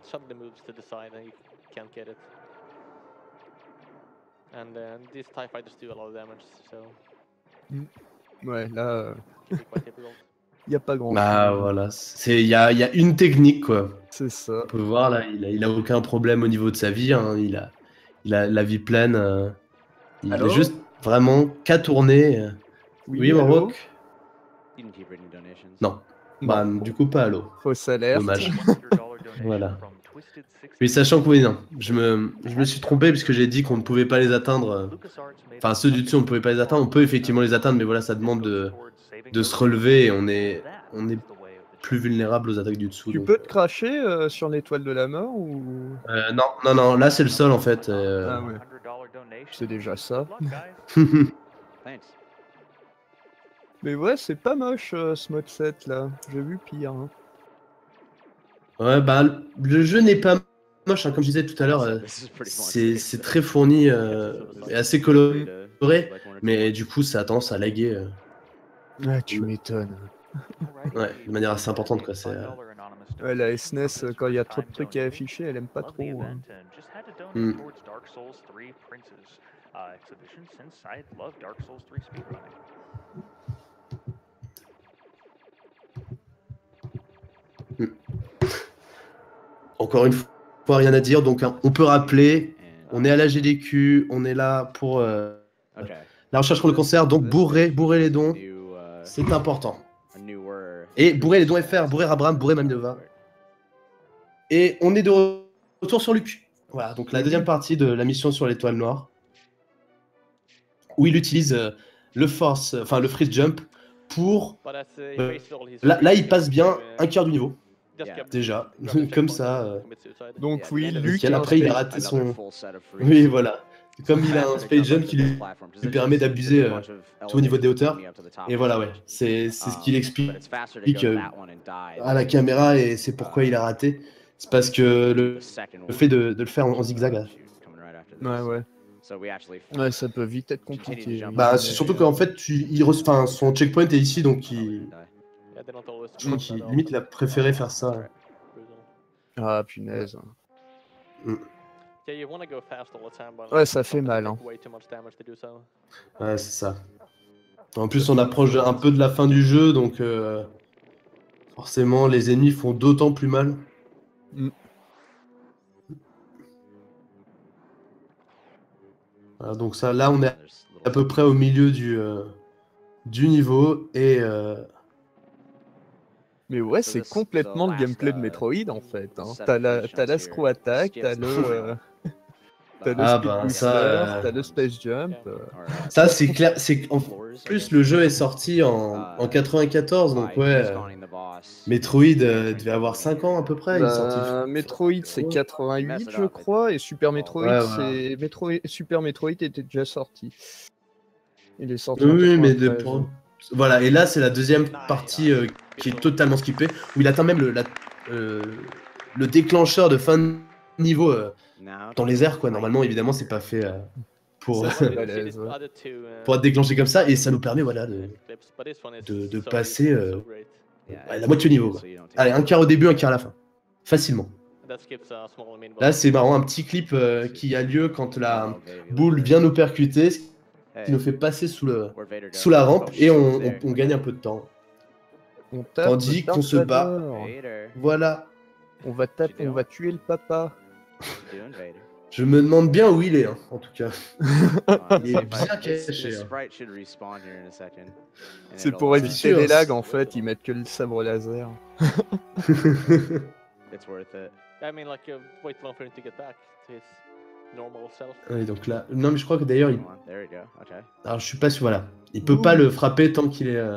[SPEAKER 3] And then these TIE fighters do a lot of damage, so
[SPEAKER 2] Ouais, là, euh,
[SPEAKER 3] it can be quite difficult.
[SPEAKER 2] y a pas grand
[SPEAKER 1] Bah voilà, c'est il y a, il y a une technique, quoi.
[SPEAKER 2] C'est ça.
[SPEAKER 1] On peut voir là, il a, il a aucun problème au niveau de sa vie, hein. il, a, il a la vie pleine. euh, il
[SPEAKER 4] Allô
[SPEAKER 1] est juste vraiment qu'à tourner. euh. Oui,
[SPEAKER 2] allô
[SPEAKER 1] Warrock.
[SPEAKER 5] You didn't keep reading donations.
[SPEAKER 1] Non.
[SPEAKER 2] Non.
[SPEAKER 1] Bah, du coup, pas à l'eau.
[SPEAKER 2] Fausse alerte.
[SPEAKER 1] Dommage. Voilà. Oui, sachant que oui, non. Je me, je me suis trompé puisque j'ai dit qu'on ne pouvait pas les atteindre. euh, Enfin, ceux du dessus, on ne pouvait pas les atteindre. On peut effectivement les atteindre, mais voilà, ça demande de, de se relever et on est, on est plus vulnérable aux attaques du dessous.
[SPEAKER 2] Tu
[SPEAKER 1] donc,
[SPEAKER 2] peux te cracher euh, sur l'étoile de la mort ou
[SPEAKER 1] euh, non, non, non, là c'est le sol en fait. euh,
[SPEAKER 2] Ah ouais. C'est déjà ça.
[SPEAKER 5] Thanks.
[SPEAKER 2] Mais ouais, c'est pas moche euh, ce mode sept là. J'ai vu pire. Hein.
[SPEAKER 1] Ouais, bah, le jeu n'est pas moche, hein, comme je disais tout à l'heure. euh,
[SPEAKER 5] This is pretty fun.
[SPEAKER 1] C'est c'est très fourni euh, et assez coloré,
[SPEAKER 5] Like one or two
[SPEAKER 1] mais
[SPEAKER 5] more.
[SPEAKER 1] du coup, ça a tendance à laguer euh,
[SPEAKER 2] Ouais, tu m'étonnes.
[SPEAKER 1] ouais, de manière assez importante, quoi. C'est, euh,
[SPEAKER 2] Ouais, la S N E S, euh, quand il y a trop de trucs à afficher, elle aime pas trop. hein.
[SPEAKER 1] Hmm. Encore une fois, rien à dire. Donc, hein, on peut rappeler,
[SPEAKER 5] And,
[SPEAKER 1] on est à la G D Q, on est là pour euh,
[SPEAKER 5] Okay.
[SPEAKER 1] la recherche contre le cancer, donc bourrer, bourrer les dons,
[SPEAKER 5] New, uh,
[SPEAKER 1] c'est important.
[SPEAKER 5] a newer-
[SPEAKER 1] Et bourrer les dons F R, bourrer Abraham, bourrer Maminova. Et on est de retour sur Luke. Voilà, donc la deuxième partie de la mission sur l'étoile noire, où il utilise euh, le force, enfin le freeze jump pour. Euh, là, là, il passe bien un quart du niveau. Déjà, comme ça. euh,
[SPEAKER 2] Donc oui,
[SPEAKER 5] Yeah,
[SPEAKER 2] Luke.
[SPEAKER 1] nickel.
[SPEAKER 2] a un
[SPEAKER 1] Après, il a
[SPEAKER 2] space-
[SPEAKER 1] raté son.
[SPEAKER 5] Another full set of free
[SPEAKER 1] Oui,
[SPEAKER 5] jumps.
[SPEAKER 1] voilà. Comme il a un space jump qui lui lui permet d'abuser euh, tout au niveau des hauteurs. Et voilà, ouais. C'est c'est ce qu'il explique euh, à la caméra et c'est pourquoi il a raté. C'est parce que le, le fait de, de le faire en, en zigzag. là.
[SPEAKER 2] Ouais, ouais. Ouais, ça peut vite être compliqué.
[SPEAKER 1] Bah, c'est surtout qu'en fait, tu, il reçoit, enfin, son checkpoint est ici, donc il, je crois qu'il limite il a préféré faire ça.
[SPEAKER 2] Ah, punaise.
[SPEAKER 3] Ouais,
[SPEAKER 2] Ouais, ça fait mal, hein.
[SPEAKER 1] Ouais, c'est ça. En plus, on approche un peu de la fin du jeu, donc euh, forcément, les ennemis font d'autant plus mal.
[SPEAKER 2] Mm.
[SPEAKER 1] Voilà, donc ça, là, on est à peu près au milieu du, euh, du niveau et euh,
[SPEAKER 2] Mais ouais, c'est complètement le gameplay de Metroid en fait. Hein. T'as la, t'as la screw attack, t'as le, euh, t'as le
[SPEAKER 1] Ah
[SPEAKER 2] speed
[SPEAKER 1] bah,
[SPEAKER 2] booster,
[SPEAKER 1] ça, euh,
[SPEAKER 2] t'as le space jump. euh.
[SPEAKER 1] ça, c'est clair. C'est en plus le jeu est sorti en, en quatre-vingt-quatorze, donc ouais. euh, Metroid euh, devait avoir cinq ans à peu près. Il est sorti.
[SPEAKER 2] Bah, Metroid c'est quatre-vingt-huit je crois et Super Metroid
[SPEAKER 1] Ouais, voilà.
[SPEAKER 2] c'est Metroid Super Metroid était déjà sorti. Il est sorti.
[SPEAKER 1] Oui,
[SPEAKER 2] en
[SPEAKER 1] oui, mais de,
[SPEAKER 2] quatre-vingt-treize.
[SPEAKER 1] pour- voilà. Et là, c'est la deuxième partie euh, qui est totalement skippée, où il atteint même le, la- euh, le déclencheur de fin de niveau euh, dans les airs, quoi. Normalement, évidemment, c'est pas fait euh, pour,
[SPEAKER 2] Ça, c'est balèze, ouais.
[SPEAKER 1] pour être déclenché comme ça, et ça nous permet, voilà, de, de, de passer euh, ouais, la moitié du niveau. Quoi. Allez, un quart au début, un quart à la fin, facilement. Là, c'est marrant, un petit clip euh, qui a lieu quand la boule vient nous percuter, ce qui nous fait passer sous, le, sous la rampe, et on, on- on gagne un peu de temps.
[SPEAKER 2] On tape
[SPEAKER 1] Tandis
[SPEAKER 2] Dark
[SPEAKER 1] qu'on se bat.
[SPEAKER 2] Vador.
[SPEAKER 1] Voilà.
[SPEAKER 2] On va taper, on va tuer le papa.
[SPEAKER 1] Je me demande bien où il est, hein, en tout cas. Il est bien caché. hein.
[SPEAKER 2] C'est pour
[SPEAKER 1] C'est
[SPEAKER 2] éviter
[SPEAKER 1] sûr.
[SPEAKER 2] les lags en fait, ils mettent que le sabre laser.
[SPEAKER 5] It's worth it.
[SPEAKER 3] I mean, like, uh, wait long for him to get back to his normal self.
[SPEAKER 1] Oui, donc là, non mais je crois que d'ailleurs, il...
[SPEAKER 5] Come on, there we go. Okay.
[SPEAKER 1] alors je suis pas sûr, voilà, il peut pas le frapper tant qu'il est. euh,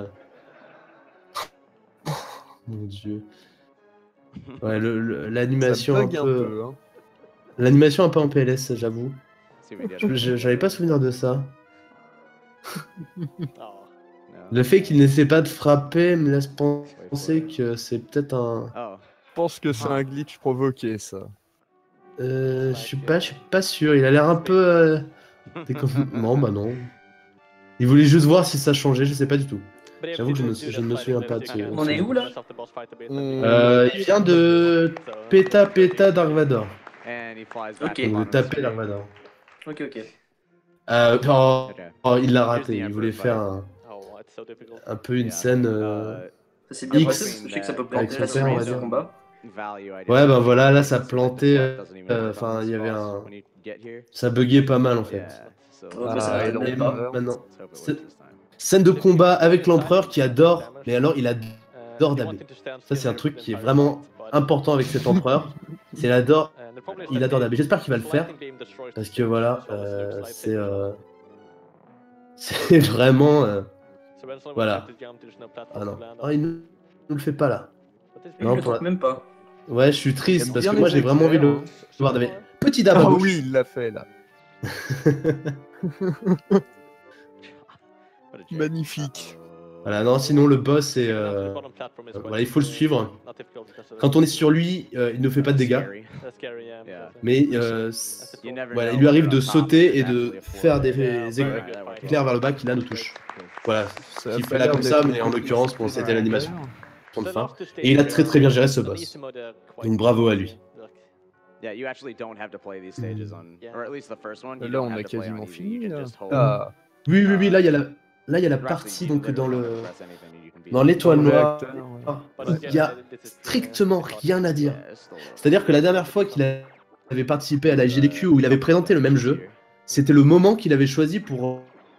[SPEAKER 1] Mon dieu. Ouais, le- le- l'animation
[SPEAKER 2] Ça
[SPEAKER 1] un
[SPEAKER 2] bug un
[SPEAKER 1] peu,
[SPEAKER 2] peu, hein.
[SPEAKER 1] l'animation un peu en P L S, j'avoue.
[SPEAKER 5] See, we did
[SPEAKER 1] Je-
[SPEAKER 5] it.
[SPEAKER 1] je- J'avais pas souvenir de ça.
[SPEAKER 3] Oh.
[SPEAKER 5] No.
[SPEAKER 1] Le fait qu'il n'essaie pas de frapper me laisse penser que c'est peut-être un.
[SPEAKER 5] Oh.
[SPEAKER 2] Je pense que c'est un glitch provoqué ça.
[SPEAKER 1] Euh, je suis pas, je suis pas sûr. Il a l'air un peu. euh, décon- Non, bah non. Il voulait juste voir si ça changeait. Je sais pas du tout. J'avoue que je, me, je ne me souviens pas de ce.
[SPEAKER 4] On en est où, là
[SPEAKER 1] Euh, il vient de Péta Péta Dark Vador.
[SPEAKER 5] And he flies
[SPEAKER 4] Ok.
[SPEAKER 5] back.
[SPEAKER 1] Donc de taper Dark Vador.
[SPEAKER 4] Ok, ok.
[SPEAKER 1] Euh, oh,
[SPEAKER 5] Okay.
[SPEAKER 1] oh, il l'a raté. Il voulait faire un,
[SPEAKER 3] Oh, it's so difficult.
[SPEAKER 1] un peu une
[SPEAKER 5] Yeah.
[SPEAKER 1] scène. euh,
[SPEAKER 5] Uh,
[SPEAKER 4] Ça s'est bien
[SPEAKER 1] X.
[SPEAKER 4] passé, parce que je sais que ça peut
[SPEAKER 1] Avec
[SPEAKER 4] planter
[SPEAKER 1] son
[SPEAKER 4] la
[SPEAKER 1] père, on va
[SPEAKER 4] série de
[SPEAKER 1] dire.
[SPEAKER 4] combat.
[SPEAKER 5] value, I
[SPEAKER 1] Ouais,
[SPEAKER 5] didn't
[SPEAKER 1] bah
[SPEAKER 5] know
[SPEAKER 1] voilà, là,
[SPEAKER 5] this
[SPEAKER 1] ça
[SPEAKER 5] is
[SPEAKER 1] plantait,
[SPEAKER 5] like the boss doesn't even
[SPEAKER 1] euh,
[SPEAKER 5] hit the
[SPEAKER 1] enfin, il y avait
[SPEAKER 5] boss
[SPEAKER 1] un-
[SPEAKER 5] when you get here.
[SPEAKER 1] Ça buguait pas mal en fait.
[SPEAKER 5] Yeah, so
[SPEAKER 4] Ouais,
[SPEAKER 2] Ah,
[SPEAKER 4] ça
[SPEAKER 2] et
[SPEAKER 4] m'étonnait
[SPEAKER 2] l'on-
[SPEAKER 4] pas.
[SPEAKER 1] Maintenant,
[SPEAKER 5] let's hope it works
[SPEAKER 1] c'est-
[SPEAKER 5] this time.
[SPEAKER 1] scène de combat avec l'empereur qui adore. Mais alors, il adore daber. Ça, c'est un truc qui est vraiment important avec cet empereur. C'est l'adore. Il adore daber. J'espère qu'il va le faire. Parce que voilà, euh, c'est. euh, C'est vraiment. euh, voilà. Ah non. Oh, il nous, nous le fait pas là.
[SPEAKER 4] Il
[SPEAKER 1] Non,
[SPEAKER 4] le
[SPEAKER 1] pour la-
[SPEAKER 4] tente même pas.
[SPEAKER 1] Ouais, je suis triste
[SPEAKER 2] J'aime
[SPEAKER 1] parce
[SPEAKER 2] bien
[SPEAKER 1] que moi
[SPEAKER 2] les
[SPEAKER 1] j'ai vraiment envie de le
[SPEAKER 2] éclairs, hein.
[SPEAKER 1] voir daber. Petit dab à
[SPEAKER 2] Ah
[SPEAKER 1] gauche.
[SPEAKER 2] oui, il l'a fait là.
[SPEAKER 5] What a jerk.
[SPEAKER 2] Magnifique.
[SPEAKER 5] Uh-oh.
[SPEAKER 1] Voilà, non, sinon le boss est. euh, voilà, il faut le suivre. Quand on est sur lui, euh, il ne fait pas de dégâts.
[SPEAKER 5] Scary. Yeah.
[SPEAKER 1] Mais euh,
[SPEAKER 5] You never
[SPEAKER 1] voilà,
[SPEAKER 5] know
[SPEAKER 1] il lui arrive
[SPEAKER 5] when
[SPEAKER 1] de
[SPEAKER 5] on top
[SPEAKER 1] sauter
[SPEAKER 5] is
[SPEAKER 1] et de
[SPEAKER 5] actually a four.
[SPEAKER 1] faire des
[SPEAKER 5] Yeah,
[SPEAKER 1] éclairs
[SPEAKER 5] right, that works
[SPEAKER 1] éclairs
[SPEAKER 5] well.
[SPEAKER 1] vers le bas qui là nous touchent. Voilà,
[SPEAKER 2] Ça a
[SPEAKER 1] il
[SPEAKER 2] pas
[SPEAKER 1] fait là
[SPEAKER 2] l'air
[SPEAKER 1] comme ça,
[SPEAKER 2] d'être
[SPEAKER 1] mais en l'occurrence, bon, c'était
[SPEAKER 2] Ouais.
[SPEAKER 1] l'animation de fin. Et il a très très bien géré ce boss. Donc bravo à lui.
[SPEAKER 5] Yeah, you actually don't have to play these stages on, or at least the first one. You
[SPEAKER 2] Là,
[SPEAKER 5] don't
[SPEAKER 2] on
[SPEAKER 5] have
[SPEAKER 2] a
[SPEAKER 5] to play on
[SPEAKER 2] quasiment
[SPEAKER 5] easy,
[SPEAKER 2] fini.
[SPEAKER 5] you can
[SPEAKER 2] Là.
[SPEAKER 5] just hold-
[SPEAKER 2] Ah,
[SPEAKER 1] Oui, oui, oui, là il y a la, là, il y a la
[SPEAKER 5] You're
[SPEAKER 1] partie
[SPEAKER 5] actually
[SPEAKER 1] donc dans
[SPEAKER 5] literally
[SPEAKER 1] le.
[SPEAKER 5] press anything and you can beat
[SPEAKER 1] Dans
[SPEAKER 5] it.
[SPEAKER 1] l'étoile
[SPEAKER 2] Dans le
[SPEAKER 1] noire,
[SPEAKER 2] réacteur,
[SPEAKER 1] il y a strictement rien à dire.
[SPEAKER 5] Yeah, it's still-
[SPEAKER 1] C'est-à-dire que la dernière fois qu'il avait participé à la G D Q où il avait présenté le même jeu, c'était le moment qu'il avait choisi pour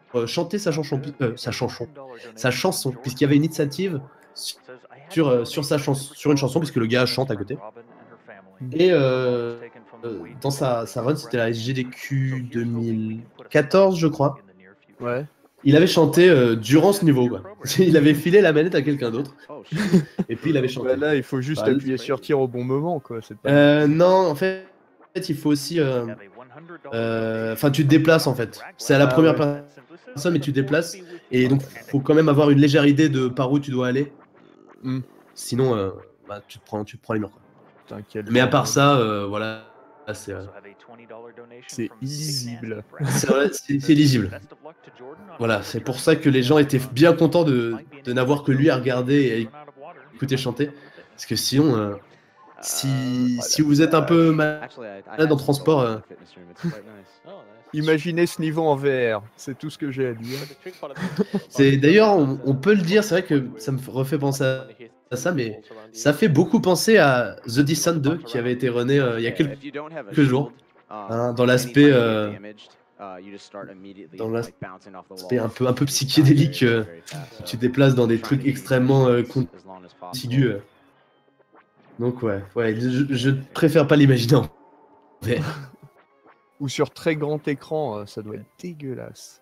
[SPEAKER 1] euh, chanter sa chanson, euh, sa chanson, sa chanson, puisqu'il y avait une initiative sur, euh, sur, sa chanson, sur une chanson, puisque le gars chante à côté. Et euh, euh, dans sa, sa run, c'était la G D Q deux mille quatorze, je crois.
[SPEAKER 2] Ouais.
[SPEAKER 1] Il avait chanté euh, durant ce niveau, quoi. Il avait filé la manette à quelqu'un d'autre. Et puis il avait chanté.
[SPEAKER 2] Bah là, il faut juste
[SPEAKER 1] Bah,
[SPEAKER 2] appuyer sur tir au bon moment, quoi. C'est pas...
[SPEAKER 1] Euh, non, en fait, il faut aussi. Enfin, euh, euh, tu te déplaces en fait. C'est à la
[SPEAKER 2] Ah,
[SPEAKER 1] première
[SPEAKER 2] ouais.
[SPEAKER 1] personne, mais tu te déplaces. Et donc, faut quand même avoir une légère idée de par où tu dois aller.
[SPEAKER 2] Mm.
[SPEAKER 1] Sinon, euh, bah, tu te prends, tu te prends les murs. Quoi.
[SPEAKER 2] Putain, quel
[SPEAKER 1] Mais à part
[SPEAKER 2] bordel.
[SPEAKER 1] ça, euh, voilà. C'est euh,
[SPEAKER 2] C'est illisible.
[SPEAKER 1] c'est vrai, c'est- c'est lisible. Voilà, c'est pour ça que les gens étaient bien contents de, de n'avoir que lui à regarder et à écouter chanter. Parce que sinon, euh, si, si vous êtes un peu malade en transport, euh,
[SPEAKER 2] Imaginez ce niveau en V R, c'est tout ce que j'ai à dire.
[SPEAKER 1] c'est d'ailleurs, on, on peut le dire, c'est vrai que ça me refait penser à, à ça, mais ça fait beaucoup penser à The Descent deux qui avait été runné euh, il y a quelques jours, hein, dans l'aspect euh, dans l'aspect un peu un peu psychédélique. Euh, tu te déplaces dans des trucs extrêmement euh, contigus. Euh. Donc ouais, ouais, je, je préfère pas l'imaginer en V R.
[SPEAKER 2] Ou sur très grand écran, euh, ça doit être dégueulasse.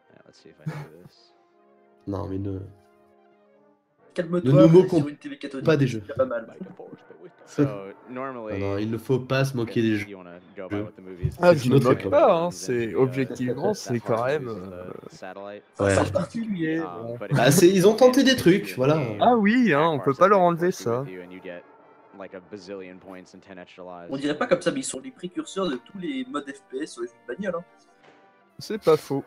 [SPEAKER 1] Non, mais ne,
[SPEAKER 4] Calme-toi,
[SPEAKER 1] ne nous
[SPEAKER 4] c'est
[SPEAKER 1] moquons
[SPEAKER 4] sur une télé catholique,
[SPEAKER 1] pas des jeux.
[SPEAKER 4] c'est pas mal.
[SPEAKER 1] Non, non, il ne faut pas se moquer des jeux.
[SPEAKER 2] Ah,
[SPEAKER 1] C'est
[SPEAKER 2] je
[SPEAKER 1] une
[SPEAKER 2] me
[SPEAKER 1] autre
[SPEAKER 2] moque
[SPEAKER 1] époque.
[SPEAKER 2] pas, hein, c'est objectivement, c'est quand même. euh,
[SPEAKER 1] Ouais.
[SPEAKER 4] C'est particulier.
[SPEAKER 1] Bah, c'est- ils ont tenté des trucs, voilà.
[SPEAKER 2] Ah oui, hein, on peut pas leur enlever ça.
[SPEAKER 4] On dirait pas comme ça, mais ils sont les précurseurs de tous les modes F P S sur les jeux de bagnole. Hein.
[SPEAKER 2] C'est pas faux.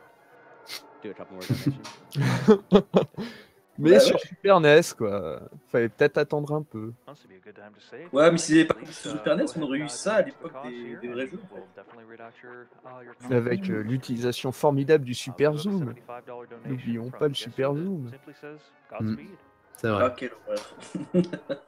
[SPEAKER 2] Mais
[SPEAKER 4] Bah
[SPEAKER 2] sur
[SPEAKER 4] ouais.
[SPEAKER 2] Super N E S, quoi. Fallait peut-être attendre un peu.
[SPEAKER 4] Ouais, mais si c'était pas sur Super N E S, on aurait eu ça à l'époque des, des vrais jeux. En fait.
[SPEAKER 2] Avec euh, l'utilisation formidable du Super Zoom. N'oublions pas le Super Zoom.
[SPEAKER 1] Mm. C'est vrai.
[SPEAKER 4] Ah, quelle horreur.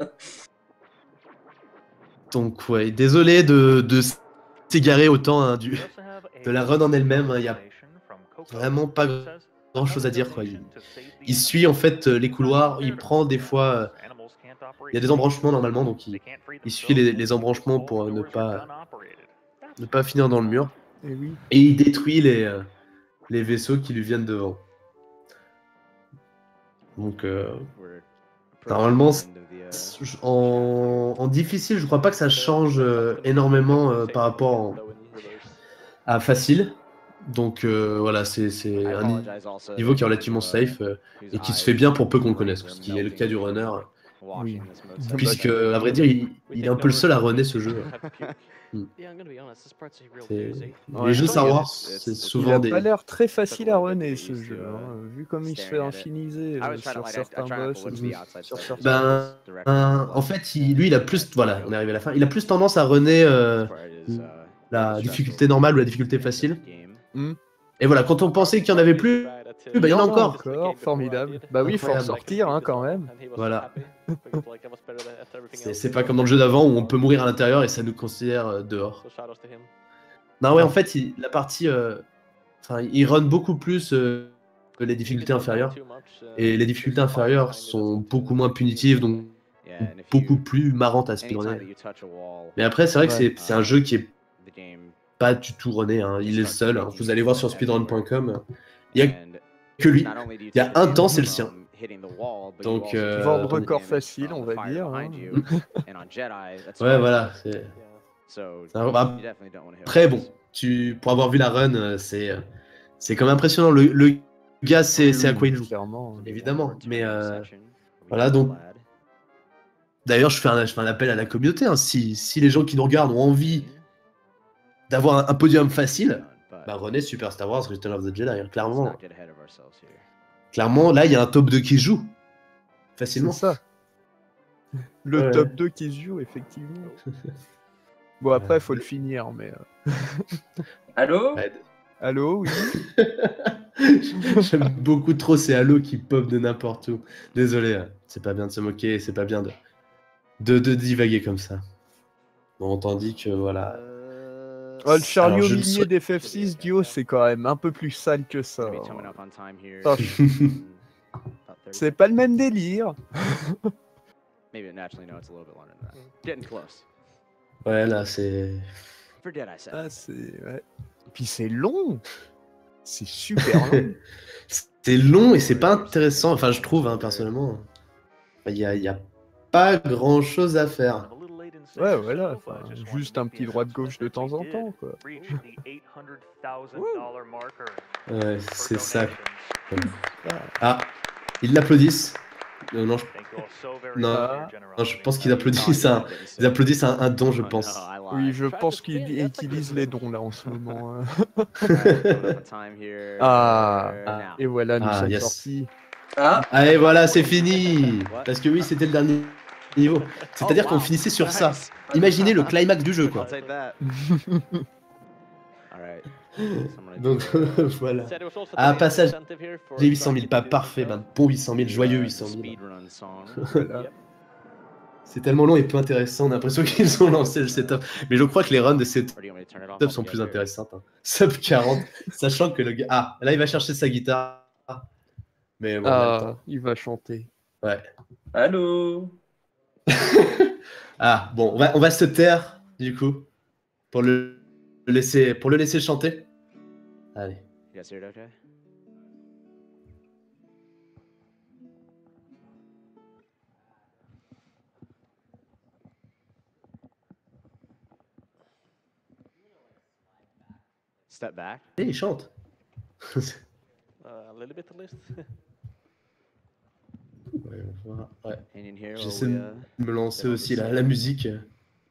[SPEAKER 1] Donc ouais, désolé de, de s'égarer autant hein, du, de la run en elle-même. Il n'y a vraiment pas grand chose à dire. Quoi. Il, il suit en fait les couloirs, il prend des fois... euh, il y a des embranchements normalement, donc il, il suit les, les embranchements pour euh, ne pas, ne pas finir dans le mur.
[SPEAKER 2] Et oui.
[SPEAKER 1] Et il détruit les, euh, les vaisseaux qui lui viennent devant. Donc euh, normalement, en, en difficile, je crois pas que ça change euh, énormément euh, par rapport en- à facile. Donc euh, voilà, c'est c'est un niveau qui est relativement safe euh, et qui se fait bien pour peu qu'on le connaisse, ce qui est le cas du runner.
[SPEAKER 2] Oui.
[SPEAKER 1] Puisque, à vrai dire, il, il est un peu le seul à runner ce jeu. Mm. C'est-
[SPEAKER 2] Ouais.
[SPEAKER 1] Les jeux Star Wars, c'est
[SPEAKER 2] Il
[SPEAKER 1] souvent
[SPEAKER 2] a
[SPEAKER 1] des...
[SPEAKER 2] pas l'air très facile à runner ce jeu, hein, vu comme il se fait infiniser euh, sur certains boss. et sur certains
[SPEAKER 1] Ben, un- en fait, il- lui, il a plus... Voilà, on est arrivé à la fin. Il a plus tendance à runner euh, la difficulté normale ou la difficulté facile.
[SPEAKER 2] Hmm.
[SPEAKER 1] Et voilà, quand on pensait qu'il y en avait plus, bah, il y en a encore.
[SPEAKER 2] Encore, formidable. Bah oui, il faut en
[SPEAKER 1] Incroyable.
[SPEAKER 2] sortir hein, quand même.
[SPEAKER 1] Voilà. C'est c'est pas comme dans le jeu d'avant où on peut mourir à l'intérieur et ça nous considère euh, dehors. Non, ouais, en fait, il- la partie... euh, Enfin, il run beaucoup plus euh, que les difficultés inférieures. Et les difficultés inférieures sont beaucoup moins punitives, donc beaucoup plus marrantes à speedrunner. Mais après, c'est vrai que c'est c'est un jeu qui est pas du tout runné. Hein. Il est le seul. Hein. Vous allez voir sur speedrun point com. Il y a que lui. Il y a un temps, c'est le sien. Donc, euh,
[SPEAKER 2] Vendre record facile, on va dire. Hein.
[SPEAKER 1] Ouais, voilà. c'est- un- bah, Après, bon, tu, pour avoir vu la run, euh, c'est euh, c'est quand même impressionnant. Le, le gars, c'est c'est à quoi il joue,
[SPEAKER 2] Clairement.
[SPEAKER 1] évidemment. Mais euh, voilà, donc. D'ailleurs, je fais un, je fais un appel à la communauté. Hein. Si, si les gens qui nous regardent ont envie d'avoir un, un podium facile, bah René Super Star Wars Return of the Jedi, hein, clairement. Clairement, là, il y a un top deux qui se joue. Facilement.
[SPEAKER 2] C'est ça. Le
[SPEAKER 1] Ouais.
[SPEAKER 2] top deux qui se joue, effectivement. Bon, après, il faut le finir, mais... euh,
[SPEAKER 4] Allô?
[SPEAKER 1] Ouais.
[SPEAKER 2] Allô, oui.
[SPEAKER 1] J'aime beaucoup trop ces halos qui pop de n'importe où. Désolé, hein. C'est pas bien de se moquer, c'est pas bien de, de, de divaguer comme ça. Bon, tandis que voilà.
[SPEAKER 2] Oh, le chariot
[SPEAKER 1] Alors, je le
[SPEAKER 2] minier
[SPEAKER 1] souhaite-
[SPEAKER 2] des F F six Dio, c'est quand même un peu plus sale que ça.
[SPEAKER 5] Gonna be
[SPEAKER 2] hein.
[SPEAKER 5] coming up on time here.
[SPEAKER 2] Oh,
[SPEAKER 5] in about thirty
[SPEAKER 2] C'est pas le même délire.
[SPEAKER 5] Maybe naturally, no, it's a little bit longer than that. Getting close.
[SPEAKER 1] Ouais, là, c'est.
[SPEAKER 5] Forget I said.
[SPEAKER 2] Ah, c'est... Ouais. Puis c'est long. C'est super long.
[SPEAKER 1] C'est long et c'est pas intéressant, enfin, je trouve, hein, personnellement. Il y a, y a pas grand chose à faire.
[SPEAKER 2] Ouais, voilà. Enfin, juste un petit droite-gauche de temps en temps, quoi.
[SPEAKER 1] Ouais, c'est ça. Ah, ils l'applaudissent. Euh, non, je... non,
[SPEAKER 2] Ah.
[SPEAKER 1] non, je pense qu'ils applaudissent un, ils applaudissent un, un don, je pense.
[SPEAKER 2] Oui, je pense qu'ils utilisent les dons là en ce moment. hein.
[SPEAKER 5] Ah.
[SPEAKER 2] Ah, et voilà, nous
[SPEAKER 1] Ah,
[SPEAKER 2] sommes
[SPEAKER 1] yes.
[SPEAKER 2] sortis.
[SPEAKER 4] Ah,
[SPEAKER 1] Allez, voilà, c'est fini. Parce que oui, c'était le dernier niveau. C'est-à-dire qu'on finissait sur ça. Imaginez le climax du jeu, quoi.
[SPEAKER 5] I'll take that. Alright.
[SPEAKER 1] Donc voilà. Ah, passage les huit cent mille, pas parfait, ben bon huit cent mille, joyeux huit cent mille.
[SPEAKER 5] Speedrun song.
[SPEAKER 2] Voilà.
[SPEAKER 1] C'est tellement long et peu intéressant, on a l'impression qu'ils ont lancé le setup. Mais je crois que les runs de setup
[SPEAKER 5] Or do you want me to turn it off
[SPEAKER 1] sont plus
[SPEAKER 5] altogether?
[SPEAKER 1] intéressantes. Hein. Sub quarante, sachant que le gars... Ah, là il va chercher sa guitare. Mais bon, en même
[SPEAKER 2] Ah,
[SPEAKER 1] temps.
[SPEAKER 2] il va chanter.
[SPEAKER 1] Ouais.
[SPEAKER 4] allô.
[SPEAKER 1] Ah, bon, on va, on va se taire, du coup, pour le, le laisser, pour le laisser chanter. Allez.
[SPEAKER 5] You guys hear it okay? Step back.
[SPEAKER 1] Et il chante.
[SPEAKER 3] Uh, a little bit at least.
[SPEAKER 1] Ouais, on va- ouais.
[SPEAKER 5] Hang in here while
[SPEAKER 1] J'essaie
[SPEAKER 5] we,
[SPEAKER 1] de
[SPEAKER 5] uh,
[SPEAKER 1] me lancer aussi la, la musique
[SPEAKER 5] do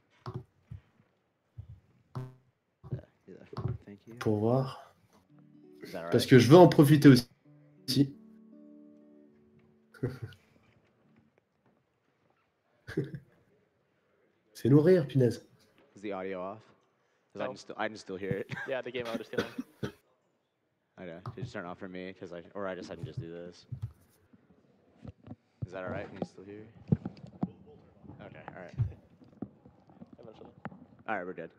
[SPEAKER 5] that. Thank you.
[SPEAKER 1] pour voir.
[SPEAKER 5] Is that alright?
[SPEAKER 1] Parce que je veux en profiter aussi. C'est nous rire, punaise.
[SPEAKER 5] Is the audio off? Because I
[SPEAKER 3] No.
[SPEAKER 5] can still I can still hear it.
[SPEAKER 3] Yeah, the game mode is still on.
[SPEAKER 5] I know. Did you turn it off for me? Because I or I just I can just do this. Is that alright? Can you still hear? Okay. All right.
[SPEAKER 3] Eventually.
[SPEAKER 5] All right. We're good.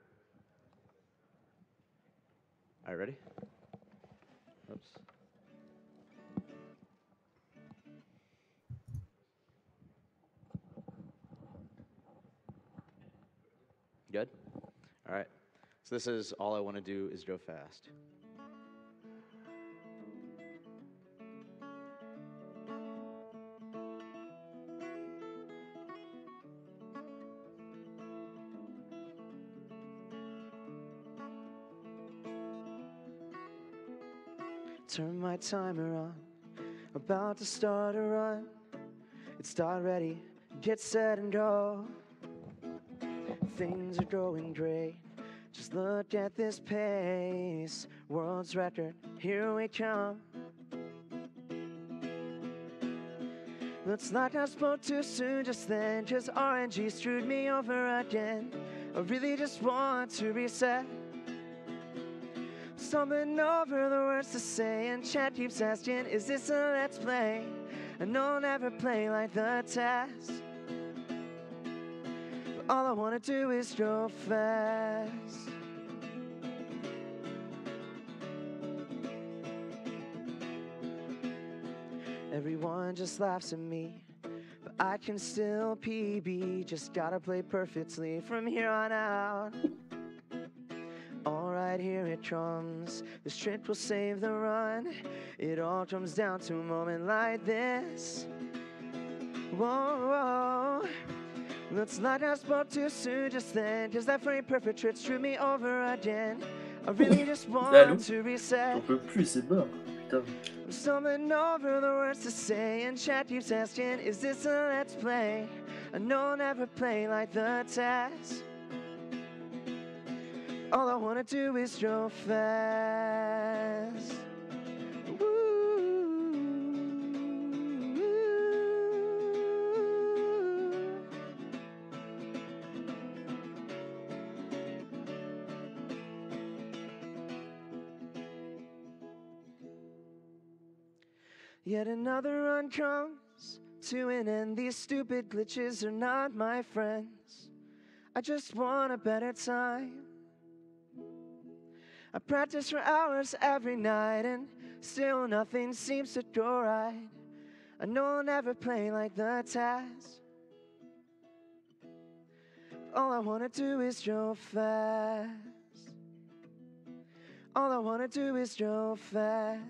[SPEAKER 5] All right. Ready? Oops. Good? All right. So this is all I want to do is go fast. Turn my timer on, about to start a run. It's start ready, get set and go. Things are going great, just look at this pace. World's record, here we come. Looks like I spoke too soon just then, cause R N G screwed me over again. I really just want to reset. Stumbling over the words to say, and chat keeps asking, is this a let's play? And I'll never play like the test. But all I wanna do is go fast. Everyone just laughs at me, but I can still P B. Just gotta play perfectly from here on out. Alright, here it comes. This trick will save the run. It all comes down to a moment like this. Whoa, whoa. Looks like I spoke too soon just then, cause that frame perfect trick screwed me over again. I really just want to reset.
[SPEAKER 4] J'en peux plus, c'est bas. Putain.
[SPEAKER 5] I'm stumbling over the words to say, and chat keeps asking, is this a let's play? I know I'll never play like the test. All I wanna do is go fast. Yet another run comes to an end. These stupid glitches are not my friends. I just want a better time. I practice for hours every night and still nothing seems to go right. I know I'll never play like the Taz. All I wanna do is go fast. All I wanna do is go fast.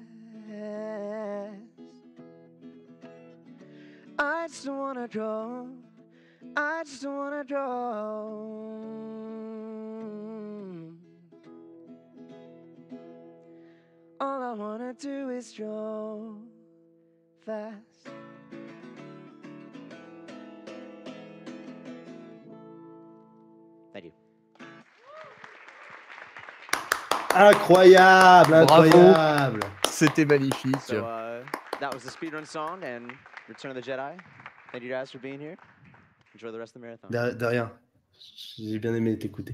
[SPEAKER 5] I just wanna go. I just wanna go. All I wanna do is go fast. Thank you.
[SPEAKER 1] Incroyable, incroyable.
[SPEAKER 2] C'était magnifique.
[SPEAKER 5] So, uh, that was the speedrun song and Return of the Jedi. Thank you guys for being here. Enjoy the rest of the marathon.
[SPEAKER 1] De, de rien. J'ai bien aimé t'écouter.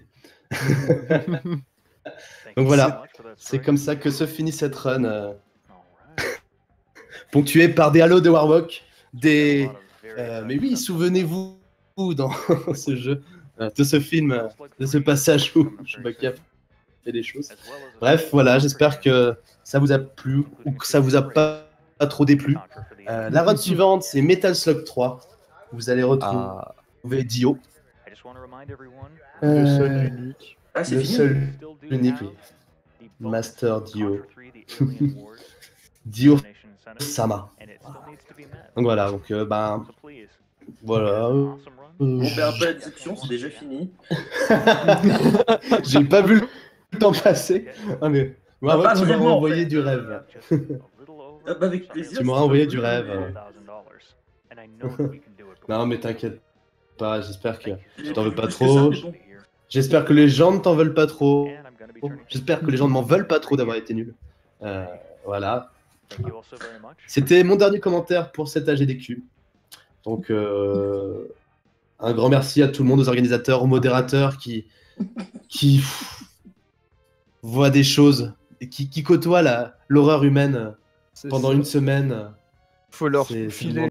[SPEAKER 1] Donc voilà, c'est comme ça que se finit cette run. Euh, ponctuée par des halos de Warhawk, des... Euh, mais oui, souvenez-vous dans ce jeu, euh, de ce film, euh, de ce passage où Chewbacca fait des choses. Bref, voilà, j'espère que ça vous a plu ou que ça vous a pas, pas trop déplu. Euh, la run suivante, c'est Metal Slug trois. Vous allez retrouver ah. Dio.
[SPEAKER 2] Euh, le seul unique.
[SPEAKER 4] Ah, c'est
[SPEAKER 1] le
[SPEAKER 4] fini.
[SPEAKER 1] seul unique. Master Dio. Dio Sama. Donc voilà, donc euh, ben voilà. Euh,
[SPEAKER 4] On perd pas la discussion, c'est déjà fini.
[SPEAKER 1] J'ai pas vu le temps passer. Ah, mais
[SPEAKER 4] bah,
[SPEAKER 1] ouais,
[SPEAKER 4] pas
[SPEAKER 1] tu m'auras
[SPEAKER 4] vraiment,
[SPEAKER 1] envoyé
[SPEAKER 4] en fait.
[SPEAKER 1] du rêve.
[SPEAKER 4] Ah, bah, avec plaisir.
[SPEAKER 1] Tu m'auras envoyé du rêve. Non mais t'inquiète pas, j'espère que je t'en veux pas trop. J'espère que les gens ne t'en veulent pas trop. J'espère que les gens ne m'en veulent pas trop d'avoir été nul. Euh, voilà. C'était mon dernier commentaire pour cet A G D Q. Donc, euh, un grand merci à tout le monde, aux organisateurs, aux modérateurs qui, qui pff, voient des choses et qui, qui côtoient l'horreur humaine pendant
[SPEAKER 2] ça.
[SPEAKER 1] Une semaine.
[SPEAKER 2] Faut leur
[SPEAKER 1] C'est-
[SPEAKER 2] filer